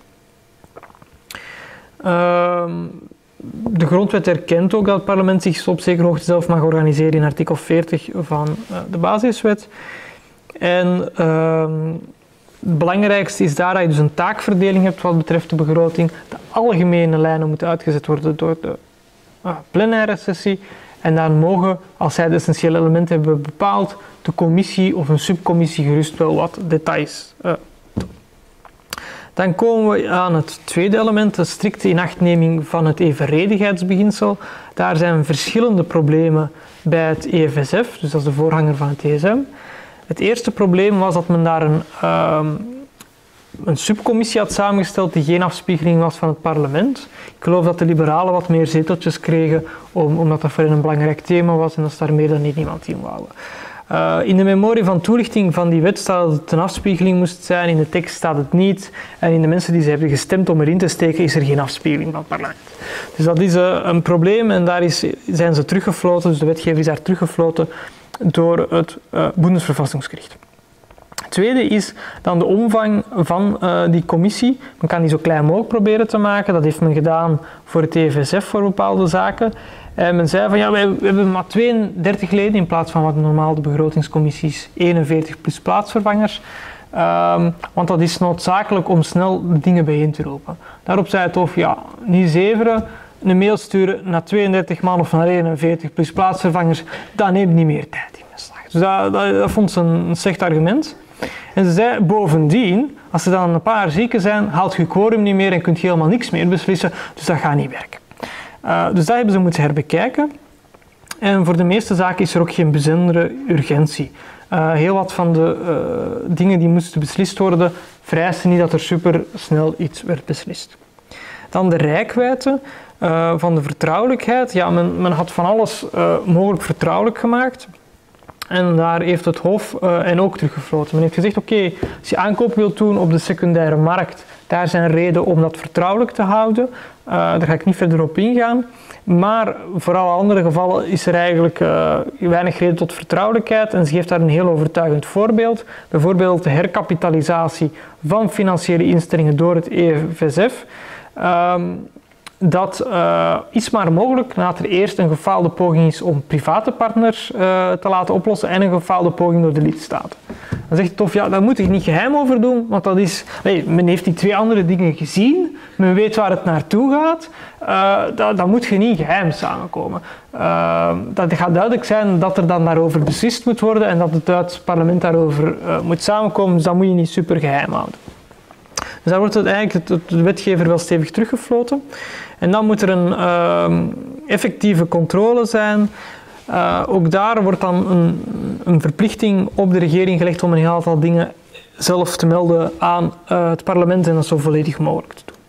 Uh, de grondwet erkent ook dat het parlement zich op zekere hoogte zelf mag organiseren in artikel veertig van uh, de basiswet. En uh, het belangrijkste is daar dat je dus een taakverdeling hebt wat betreft de begroting. De algemene lijnen moeten uitgezet worden door de uh, plenaire sessie. En dan mogen, als zij de essentiële elementen hebben bepaald, de commissie of een subcommissie gerust wel wat details uh, doen. Dan komen we aan het tweede element, de strikte inachtneming van het evenredigheidsbeginsel. Daar zijn verschillende problemen bij het E F S F, dus dat is de voorganger van het E S M. Het eerste probleem was dat men daar een, um, een subcommissie had samengesteld die geen afspiegeling was van het parlement. Ik geloof dat de liberalen wat meer zeteltjes kregen, om, omdat dat voor hen een belangrijk thema was en dat ze daar meer dan niet niemand in wouden. Uh, in de memorie van toelichting van die wet staat dat het een afspiegeling moest zijn, in de tekst staat het niet en in de mensen die ze hebben gestemd om erin te steken is er geen afspiegeling van het parlement. Dus dat is uh, een probleem en daar is, zijn ze teruggefloten, dus de wetgever is daar teruggefloten door het uh, Bundesverfassungsgericht. Het tweede is dan de omvang van uh, die commissie. Men kan die zo klein mogelijk proberen te maken. Dat heeft men gedaan voor het E V S F voor bepaalde zaken. En men zei van ja, we hebben maar tweeëndertig leden in plaats van wat normaal de begrotingscommissies eenenveertig plus plaatsvervangers. Um, want dat is noodzakelijk om snel dingen bijeen te roepen. Daarop zei het Hof, ja, niet zeveren, een mail sturen naar tweeëndertig man of naar eenenveertig plus plaatsvervangers, dat neemt niet meer tijd in beslag. Dus dat, dat, dat vond ze een, een slecht argument. En ze zei bovendien, als er dan een paar zieken zijn, haalt je quorum niet meer en kunt je helemaal niks meer beslissen, dus dat gaat niet werken. Uh, dus dat hebben ze moeten herbekijken. En voor de meeste zaken is er ook geen bijzondere urgentie. Uh, heel wat van de uh, dingen die moesten beslist worden, vereisten niet dat er super snel iets werd beslist. Dan de reikwijdte uh, van de vertrouwelijkheid. Ja, men, men had van alles uh, mogelijk vertrouwelijk gemaakt. En daar heeft het Hof uh, en ook teruggefloten. Men heeft gezegd, oké, okay, als je aankoop wilt doen op de secundaire markt, daar zijn redenen om dat vertrouwelijk te houden. Uh, daar ga ik niet verder op ingaan. Maar voor alle andere gevallen is er eigenlijk uh, weinig reden tot vertrouwelijkheid. En ze geeft daar een heel overtuigend voorbeeld. Bijvoorbeeld de herkapitalisatie van financiële instellingen door het E V S F. Um, Dat uh, is maar mogelijk nadat er eerst een gefaalde poging is om private partners uh, te laten oplossen en een gefaalde poging door de lidstaten. Dan zegt het Hof, ja, daar moet ik niet geheim over doen, want dat is, nee, men heeft die twee andere dingen gezien, men weet waar het naartoe gaat, uh, dat, dat moet je niet geheim samenkomen. Uh, dat gaat duidelijk zijn dat er dan daarover beslist moet worden en dat het Duitse parlement daarover uh, moet samenkomen, dus dat moet je niet super geheim houden. Dus daar wordt het eigenlijk het, de wetgever wel stevig teruggefloten. En dan moet er een uh, effectieve controle zijn. Uh, ook daar wordt dan een, een verplichting op de regering gelegd om een heel aantal dingen zelf te melden aan uh, het parlement en dat zo volledig mogelijk te doen.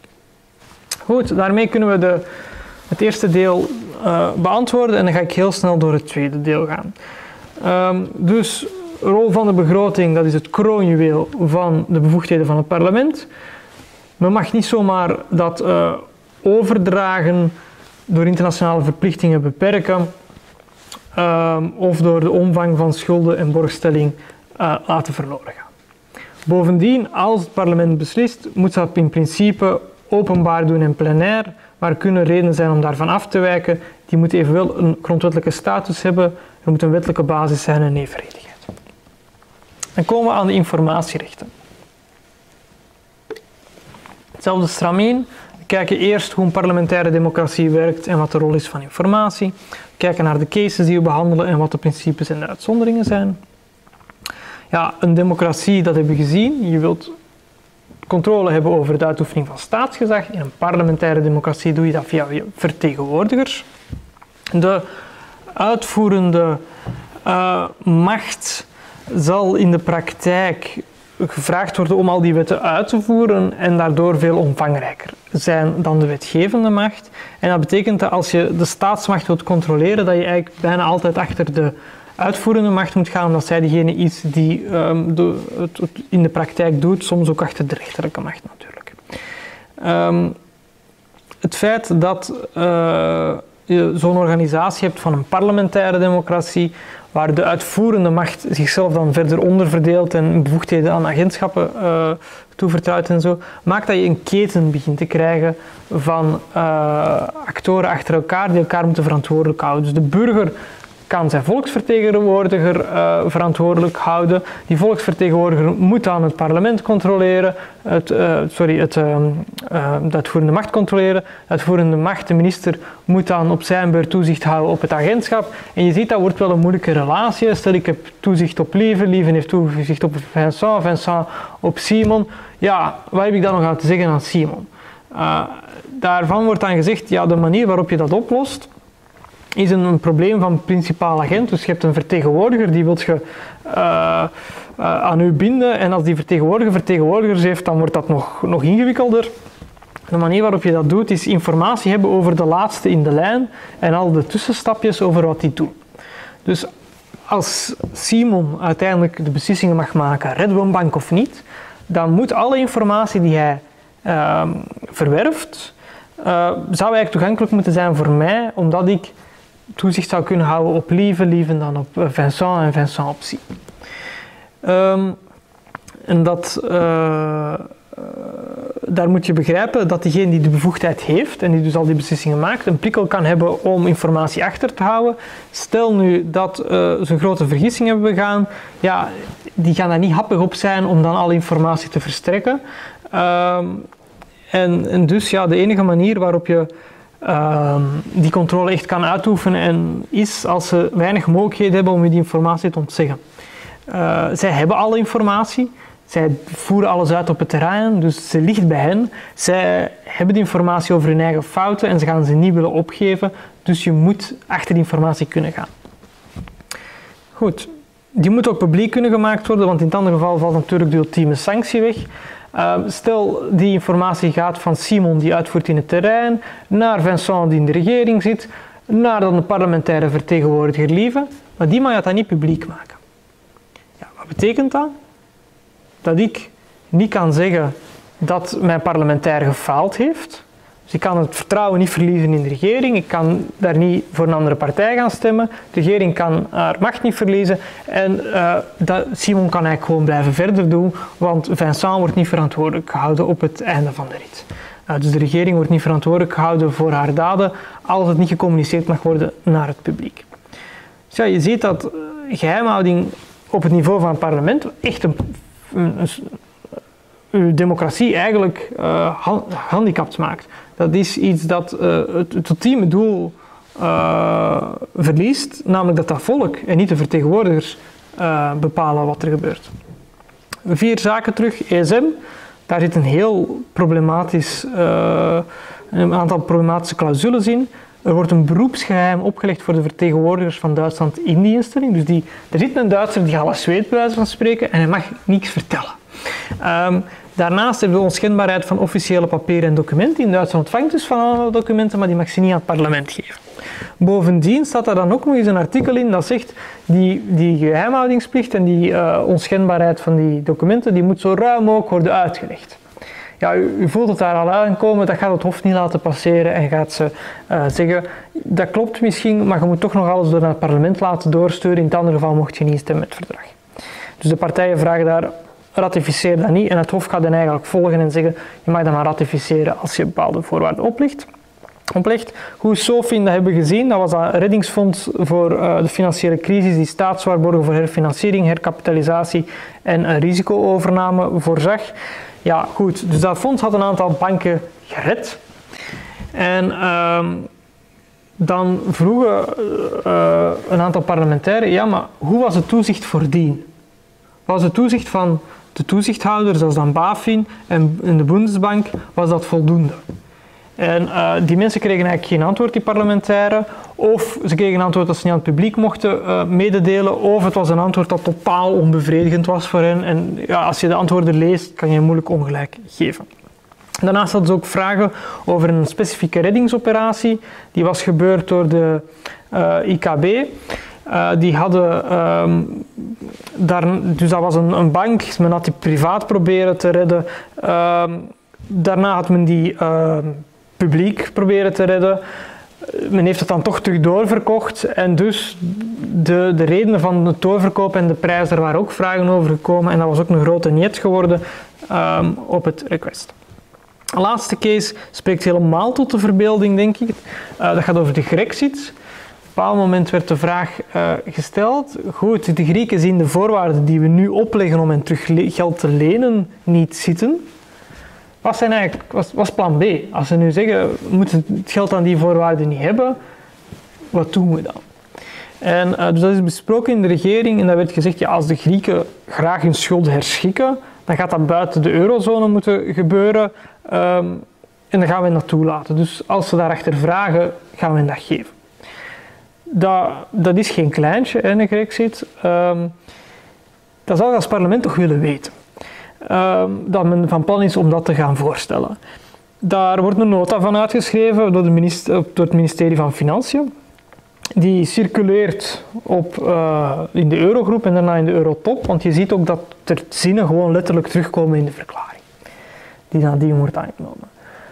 Goed, daarmee kunnen we de, het eerste deel uh, beantwoorden en dan ga ik heel snel door het tweede deel gaan. Um, dus de rol van de begroting, dat is het kroonjuweel van de bevoegdheden van het parlement. Men mag niet zomaar dat uh, overdragen door internationale verplichtingen beperken uh, of door de omvang van schulden en borgstelling uh, laten verloren gaan. Bovendien, als het parlement beslist, moet dat in principe openbaar doen en plenair, maar er kunnen redenen zijn om daarvan af te wijken. Die moeten evenwel een grondwettelijke status hebben, er moet een wettelijke basis zijn en evenredigheid. Dan komen we aan de informatierechten. Hetzelfde stramien. We kijken eerst hoe een parlementaire democratie werkt en wat de rol is van informatie. We kijken naar de cases die we behandelen en wat de principes en de uitzonderingen zijn. Ja, een democratie, dat hebben we gezien. Je wilt controle hebben over de uitoefening van staatsgezag. In een parlementaire democratie doe je dat via je vertegenwoordigers. De uitvoerende uh, macht zal in de praktijk gevraagd worden om al die wetten uit te voeren en daardoor veel omvangrijker zijn dan de wetgevende macht. En dat betekent dat als je de staatsmacht wilt controleren, dat je eigenlijk bijna altijd achter de uitvoerende macht moet gaan, omdat zij degene is die um, de, het, het in de praktijk doet, soms ook achter de rechterlijke macht natuurlijk. Um, het feit dat uh, je zo'n organisatie hebt van een parlementaire democratie, waar de uitvoerende macht zichzelf dan verder onderverdeelt en bevoegdheden aan agentschappen uh, toevertrouwt en zo, maakt dat je een keten begint te krijgen van uh, actoren achter elkaar die elkaar moeten verantwoordelijk houden. Dus de burger kan zijn volksvertegenwoordiger uh, verantwoordelijk houden. Die volksvertegenwoordiger moet dan het parlement controleren, het, uh, sorry, het, uh, uh, de uitvoerende macht controleren. De uitvoerende macht, de minister, moet dan op zijn beurt toezicht houden op het agentschap. En je ziet, dat wordt wel een moeilijke relatie. Stel, ik heb toezicht op Lieven, Lieven heeft toezicht op Vincent, Vincent op Simon. Ja, wat heb ik dan nog aan te zeggen aan Simon? Uh, daarvan wordt dan gezegd, ja, de manier waarop je dat oplost, is een, een probleem van principaal agent. Dus je hebt een vertegenwoordiger, die wilt je uh, uh, aan u binden. En als die vertegenwoordiger vertegenwoordigers heeft, dan wordt dat nog, nog ingewikkelder. De manier waarop je dat doet, is informatie hebben over de laatste in de lijn en al de tussenstapjes over wat die doen. Dus als Simon uiteindelijk de beslissingen mag maken, redden we een bank of niet, dan moet alle informatie die hij uh, verwerft, uh, zou eigenlijk toegankelijk moeten zijn voor mij, omdat ik toezicht zou kunnen houden op Lieven, Lieven dan op Vincent en Vincent op Simon. Um, En dat, uh, uh, daar moet je begrijpen dat diegene die de bevoegdheid heeft en die dus al die beslissingen maakt, een prikkel kan hebben om informatie achter te houden. Stel nu dat uh, ze een grote vergissing hebben begaan, ja, die gaan daar niet happig op zijn om dan alle informatie te verstrekken. Uh, en, en dus ja, de enige manier waarop je uh, die controle echt kan uitoefenen en is als ze weinig mogelijkheden hebben om je die informatie te ontzeggen. Uh, zij hebben alle informatie. Zij voeren alles uit op het terrein, dus ze ligt bij hen. Zij hebben die informatie over hun eigen fouten en ze gaan ze niet willen opgeven. Dus je moet achter die informatie kunnen gaan. Goed, die moet ook publiek kunnen gemaakt worden, want in het andere geval valt natuurlijk de ultieme sanctie weg. Uh, stel, die informatie gaat van Simon die uitvoert in het terrein, naar Vincent die in de regering zit, naar dan de parlementaire vertegenwoordiger Lieve, maar die mag dat niet publiek maken. Ja, wat betekent dat? Dat ik niet kan zeggen dat mijn parlementair gefaald heeft. Dus ik kan het vertrouwen niet verliezen in de regering. Ik kan daar niet voor een andere partij gaan stemmen. De regering kan haar macht niet verliezen. En uh, dat, Simon kan eigenlijk gewoon blijven verder doen, want Vincent wordt niet verantwoordelijk gehouden op het einde van de rit. Uh, dus de regering wordt niet verantwoordelijk gehouden voor haar daden als het niet gecommuniceerd mag worden naar het publiek. Dus ja, je ziet dat uh, geheimhouding op het niveau van het parlement echt een uw democratie eigenlijk uh, gehandicapt maakt. Dat is iets dat uh, het, het ultieme doel uh, verliest, namelijk dat dat volk en niet de vertegenwoordigers uh, bepalen wat er gebeurt. Vier zaken terug, E S M. Daar zit een heel problematisch, uh, een aantal problematische clausules in. Er wordt een beroepsgeheim opgelegd voor de vertegenwoordigers van Duitsland in die instelling. Dus die, er zit een Duitser die alles weet, bij wijze van spreken, en hij mag niks vertellen. Um, daarnaast hebben we de onschendbaarheid van officiële papieren en documenten. In Duitsland ontvangt dus van alle documenten, maar die mag ze niet aan het parlement geven. Bovendien staat er dan ook nog eens een artikel in dat zegt die, die geheimhoudingsplicht en die uh, onschendbaarheid van die documenten, die moet zo ruim mogelijk worden uitgelegd. Ja, u, u voelt het daar al aankomen, dat gaat het Hof niet laten passeren en gaat ze uh, zeggen, dat klopt misschien, maar je moet toch nog alles door naar het parlement laten doorsturen, in het andere geval mocht je niet stemmen met het verdrag. Dus de partijen vragen daar, ratificeer dat niet en het Hof gaat dan eigenlijk volgen en zeggen, je mag dat maar ratificeren als je bepaalde voorwaarden oplegt. Oplegt. Hoe SOFIN dat hebben gezien, dat was dat reddingsfonds voor uh, de financiële crisis die staatswaarborgen voor herfinanciering, herkapitalisatie en uh, risicoovername voorzag. Ja, goed, dus dat fonds had een aantal banken gered. En uh, dan vroegen uh, een aantal parlementairen, ja, maar hoe was het toezicht voordien? Was het toezicht van de toezichthouder, zoals dan BaFin en de Bundesbank, was dat voldoende? En uh, die mensen kregen eigenlijk geen antwoord, die parlementairen. Of ze kregen een antwoord dat ze niet aan het publiek mochten uh, mededelen. Of het was een antwoord dat totaal onbevredigend was voor hen. En ja, als je de antwoorden leest, kan je moeilijk ongelijk geven. Daarnaast hadden ze ook vragen over een specifieke reddingsoperatie. Die was gebeurd door de uh, I K B. Uh, die hadden, um, daar, dus dat was een, een bank, men had die privaat proberen te redden. Uh, daarna had men die uh, publiek proberen te redden. Men heeft het dan toch terug doorverkocht en dus de, de redenen van het doorverkoop en de prijs, daar waren ook vragen over gekomen en dat was ook een grote niet geworden um, op het request. De laatste case spreekt helemaal tot de verbeelding, denk ik. Uh, dat gaat over de Grexit. Op een bepaald moment werd de vraag uh, gesteld, goed, de Grieken zien de voorwaarden die we nu opleggen om hen terug geld te lenen niet zitten. Wat zijn eigenlijk, was, was plan B? Als ze nu zeggen, we moeten het geld aan die voorwaarden niet hebben, wat doen we dan? En uh, dus dat is besproken in de regering en daar werd gezegd, ja, als de Grieken graag hun schulden herschikken, dan gaat dat buiten de eurozone moeten gebeuren um, en dan gaan we dat toelaten. Dus als ze daarachter vragen, gaan we dat geven. Dat, dat is geen kleintje, hè, een Grexit. Um, dat zou je als parlement toch willen weten. Um, dat men van plan is om dat te gaan voorstellen. Daar wordt een nota van uitgeschreven door, de minister, door het ministerie van Financiën. Die circuleert op, uh, in de eurogroep en daarna in de eurotop, want je ziet ook dat er zinnen gewoon letterlijk terugkomen in de verklaring. Die nadien wordt aangenomen.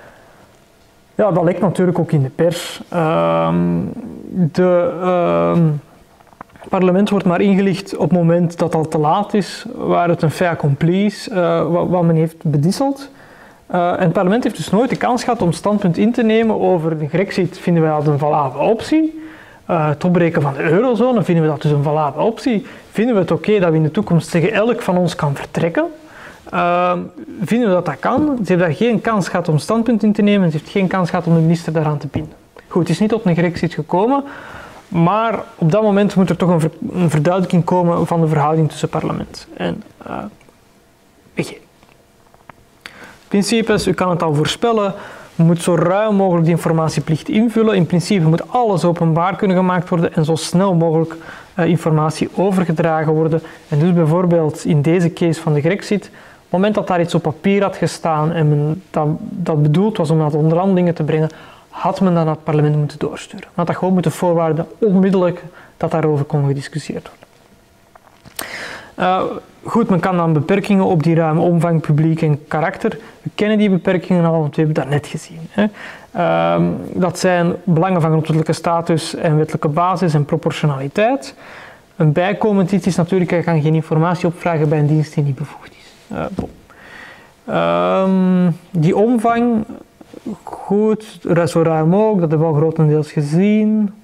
Ja, dat lijkt natuurlijk ook in de pers. Um, de, um, Het parlement wordt maar ingelicht op het moment dat het al te laat is, waar het een fait accompli is, uh, wat, wat men heeft bedisseld. Uh, en het parlement heeft dus nooit de kans gehad om standpunt in te nemen over de Grexit. Vinden wij dat een valabele optie? Uh, het opbreken van de eurozone, vinden we dat dus een valabele optie? Vinden we het oké okay dat we in de toekomst tegen elk van ons kan vertrekken? Uh, vinden we dat dat kan? Ze heeft daar geen kans gehad om standpunt in te nemen. Ze heeft geen kans gehad om de minister daaraan te binden. Goed, het is niet tot een Grexit gekomen. Maar op dat moment moet er toch een, ver, een verduidelijking komen van de verhouding tussen parlement en uh, regering. Principes, u kan het al voorspellen, u moet zo ruim mogelijk die informatieplicht invullen. In principe moet alles openbaar kunnen gemaakt worden en zo snel mogelijk uh, informatie overgedragen worden. En dus bijvoorbeeld in deze case van de Grexit, op het moment dat daar iets op papier had gestaan en men dat, dat bedoeld was om dat onderhandelingen te brengen, had men dat naar het parlement moeten doorsturen. Men had dat gewoon moeten voorwaarden onmiddellijk dat daarover kon gediscussieerd worden. Uh, goed, men kan dan beperkingen op die ruime omvang, publiek en karakter. We kennen die beperkingen al, want we hebben dat net gezien. Hè. Uh, dat zijn belangen van grondwettelijke status en wettelijke basis en proportionaliteit. Een bijkomend iets is natuurlijk, je kan geen informatie opvragen bij een dienst die niet bevoegd is. Uh, bon. uh, die omvang, goed, zo ruim ook, dat hebben we al grotendeels gezien.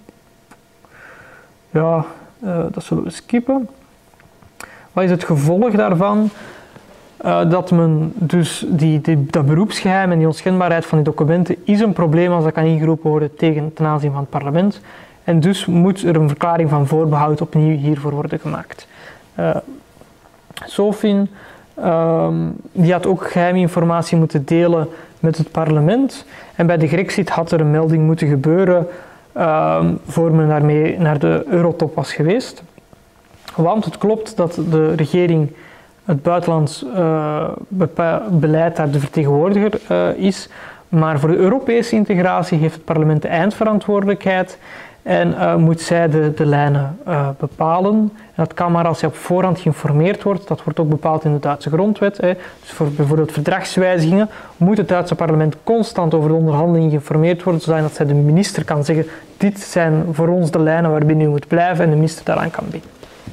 Ja, uh, dat zullen we skippen. Wat is het gevolg daarvan? Uh, dat men dus die, die, dat beroepsgeheim en die onschendbaarheid van die documenten is een probleem als dat kan ingeroepen worden tegen, ten aanzien van het parlement. En dus moet er een verklaring van voorbehoud opnieuw hiervoor worden gemaakt. Uh, Sofin, uh, die had ook geheime informatie moeten delen met het parlement. En bij de Grexit had er een melding moeten gebeuren uh, voor men daarmee naar de Eurotop was geweest. Want het klopt dat de regering het buitenlands uh, beleid daar de vertegenwoordiger uh, is, maar voor de Europese integratie heeft het parlement de eindverantwoordelijkheid en uh, moet zij de, de lijnen uh, bepalen. En dat kan maar als je op voorhand geïnformeerd wordt. Dat wordt ook bepaald in de Duitse grondwet. Hè. Dus voor bijvoorbeeld verdragswijzigingen moet het Duitse parlement constant over de onderhandelingen geïnformeerd worden, zodat zij de minister kan zeggen, dit zijn voor ons de lijnen waarbinnen u moet blijven en de minister daaraan kan binden.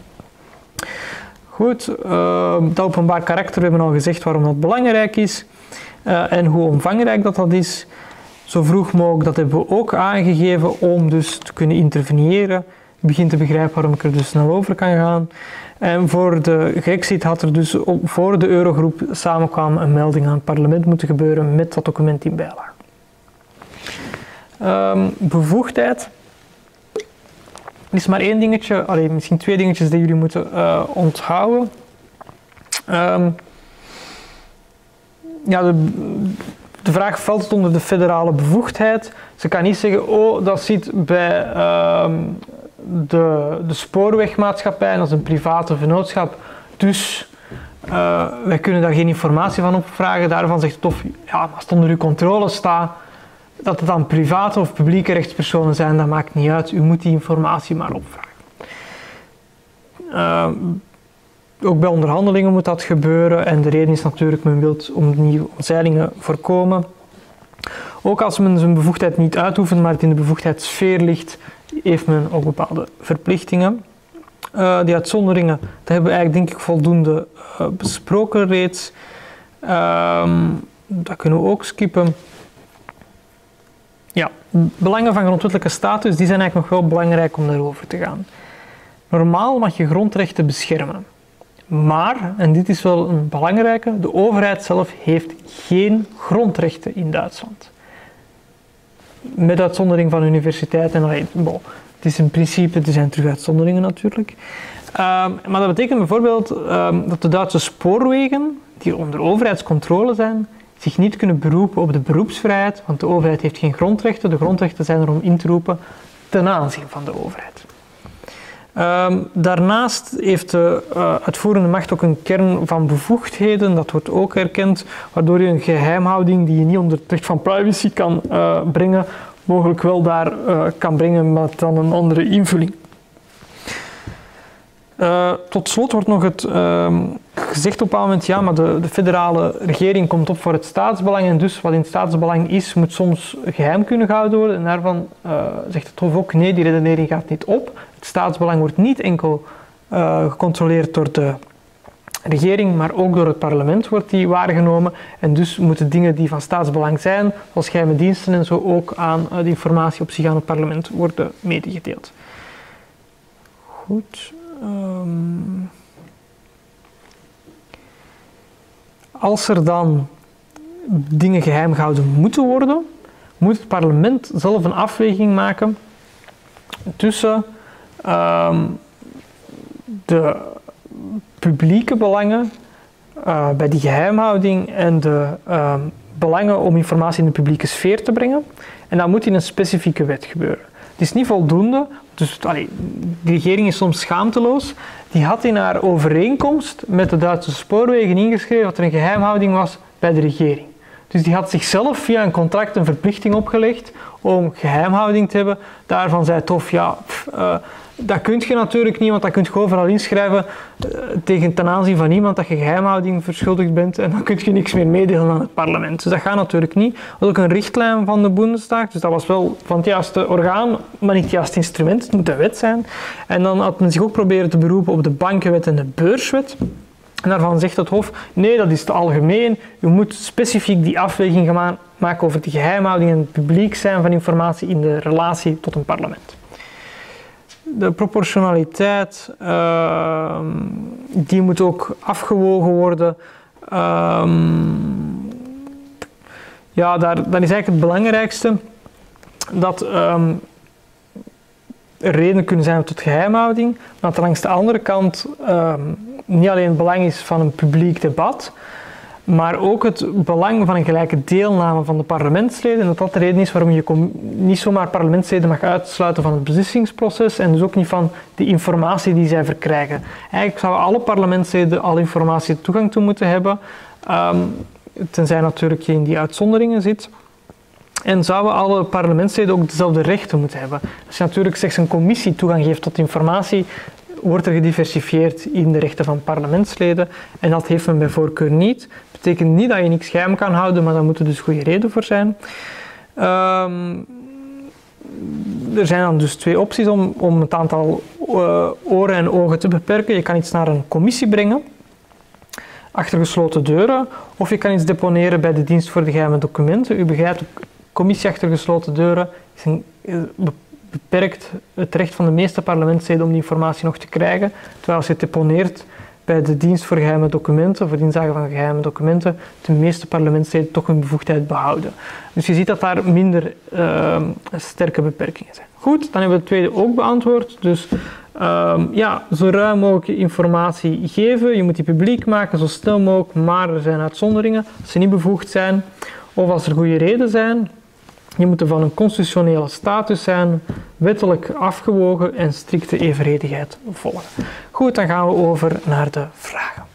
Goed, uh, dat openbaar karakter, we hebben al gezegd waarom dat belangrijk is uh, en hoe omvangrijk dat, dat is. Zo vroeg mogelijk, dat hebben we ook aangegeven om dus te kunnen interveneren. Je begint te begrijpen waarom ik er dus snel over kan gaan. En voor de Grexit had er dus voor de Eurogroep samenkwam een melding aan het parlement moeten gebeuren met dat document in bijlage. Um, bevoegdheid. Er is maar één dingetje, allee, misschien twee dingetjes die jullie moeten uh, onthouden. Um, ja, de, de vraag valt het onder de federale bevoegdheid. Ze kan niet zeggen, oh, dat zit bij um, de, de spoorwegmaatschappij en dat is een private vennootschap. Dus uh, wij kunnen daar geen informatie van opvragen. Daarvan zegt het of, ja, als het onder uw controle staat, dat het dan private of publieke rechtspersonen zijn, dat maakt niet uit. U moet die informatie maar opvragen. Uh, ook bij onderhandelingen moet dat gebeuren en de reden is natuurlijk, men wil opnieuw ontzeilingen voorkomen. Ook als men zijn bevoegdheid niet uitoefent, maar het in de bevoegdheidssfeer ligt, heeft men ook bepaalde verplichtingen. Uh, die uitzonderingen, dat hebben we eigenlijk denk ik voldoende uh, besproken reeds. Uh, dat kunnen we ook skippen. Ja, belangen van grondwettelijke status, die zijn eigenlijk nog wel belangrijk om daarover te gaan. Normaal mag je grondrechten beschermen. Maar, en dit is wel een belangrijke, de overheid zelf heeft geen grondrechten in Duitsland. Met uitzondering van universiteiten. En, bon, het is in principe, er zijn terug uitzonderingen natuurlijk. Uh, maar dat betekent bijvoorbeeld uh, dat de Duitse spoorwegen, die onder overheidscontrole zijn, zich niet kunnen beroepen op de beroepsvrijheid, want de overheid heeft geen grondrechten. De grondrechten zijn er om in te roepen ten aanzien van de overheid. Um, daarnaast heeft de uh, uitvoerende macht ook een kern van bevoegdheden, dat wordt ook erkend, waardoor je een geheimhouding die je niet onder het recht van privacy kan uh, brengen, mogelijk wel daar uh, kan brengen met dan een andere invulling. Uh, tot slot wordt nog het uh, gezegd op een bepaald moment, ja, maar de, de federale regering komt op voor het staatsbelang en dus wat in het staatsbelang is, moet soms geheim kunnen gehouden worden. En daarvan uh, zegt het Hof ook, nee, die redenering gaat niet op. Het staatsbelang wordt niet enkel uh, gecontroleerd door de regering, maar ook door het parlement wordt die waargenomen. En dus moeten dingen die van staatsbelang zijn, zoals geheime diensten en zo, ook aan uh, de informatie op zich aan het parlement worden medegedeeld. Goed. Um, als er dan dingen geheim gehouden moeten worden, moet het parlement zelf een afweging maken tussen um, de publieke belangen uh, bij die geheimhouding en de uh, belangen om informatie in de publieke sfeer te brengen. En dat moet in een specifieke wet gebeuren. Het is niet voldoende, dus allee, de regering is soms schaamteloos. Die had in haar overeenkomst met de Duitse spoorwegen ingeschreven dat er een geheimhouding was bij de regering. Dus die had zichzelf via een contract een verplichting opgelegd om geheimhouding te hebben. Daarvan zei het Hof, ja, pff, uh, dat kun je natuurlijk niet, want dat kun je overal inschrijven uh, tegen ten aanzien van iemand dat je geheimhouding verschuldigd bent en dan kun je niks meer meedelen aan het parlement. Dus dat gaat natuurlijk niet. Dat was ook een richtlijn van de Bundestag, dus dat was wel van het juiste orgaan, maar niet het juiste instrument. Het moet een wet zijn. En dan had men zich ook proberen te beroepen op de bankenwet en de beurswet. En daarvan zegt het Hof, nee, dat is te algemeen. U moet specifiek die afweging gaan maken over de geheimhouding en het publiek zijn van informatie in de relatie tot een parlement. De proportionaliteit, uh, die moet ook afgewogen worden. Uh, ja, daar, dat is eigenlijk het belangrijkste. Dat um, er redenen kunnen zijn tot geheimhouding, maar dat er langs de andere kant um, niet alleen het belang is van een publiek debat, maar ook het belang van een gelijke deelname van de parlementsleden. En dat dat de reden is waarom je niet zomaar parlementsleden mag uitsluiten van het beslissingsproces en dus ook niet van de informatie die zij verkrijgen. Eigenlijk zouden alle parlementsleden alle informatie toegang toe moeten hebben, um, tenzij natuurlijk je in die uitzonderingen zit. En zouden alle parlementsleden ook dezelfde rechten moeten hebben. Als je natuurlijk slechts een commissie toegang geeft tot informatie, wordt er gediversifieerd in de rechten van parlementsleden. En dat heeft men bij voorkeur niet. Dat betekent niet dat je niks geheim kan houden, maar daar moet er dus goede reden voor zijn. Um, er zijn dan dus twee opties om, om het aantal uh, oren en ogen te beperken. Je kan iets naar een commissie brengen, achter gesloten deuren, of je kan iets deponeren bij de dienst voor de geheime documenten. U begrijpt, commissie achter gesloten deuren is een, beperkt het recht van de meeste parlementsleden om die informatie nog te krijgen, terwijl als je het deponeert bij de dienst voor geheime documenten, voor het inzage van geheime documenten, de meeste parlementsleden toch hun bevoegdheid behouden. Dus je ziet dat daar minder uh, sterke beperkingen zijn. Goed, dan hebben we het tweede ook beantwoord. Dus um, ja, zo ruim mogelijk informatie geven. Je moet die publiek maken, zo snel mogelijk, maar er zijn uitzonderingen. Als ze niet bevoegd zijn, of als er goede redenen zijn. Je moet er van een constitutionele status zijn, wettelijk afgewogen en strikte evenredigheid volgen. Goed, dan gaan we over naar de vragen.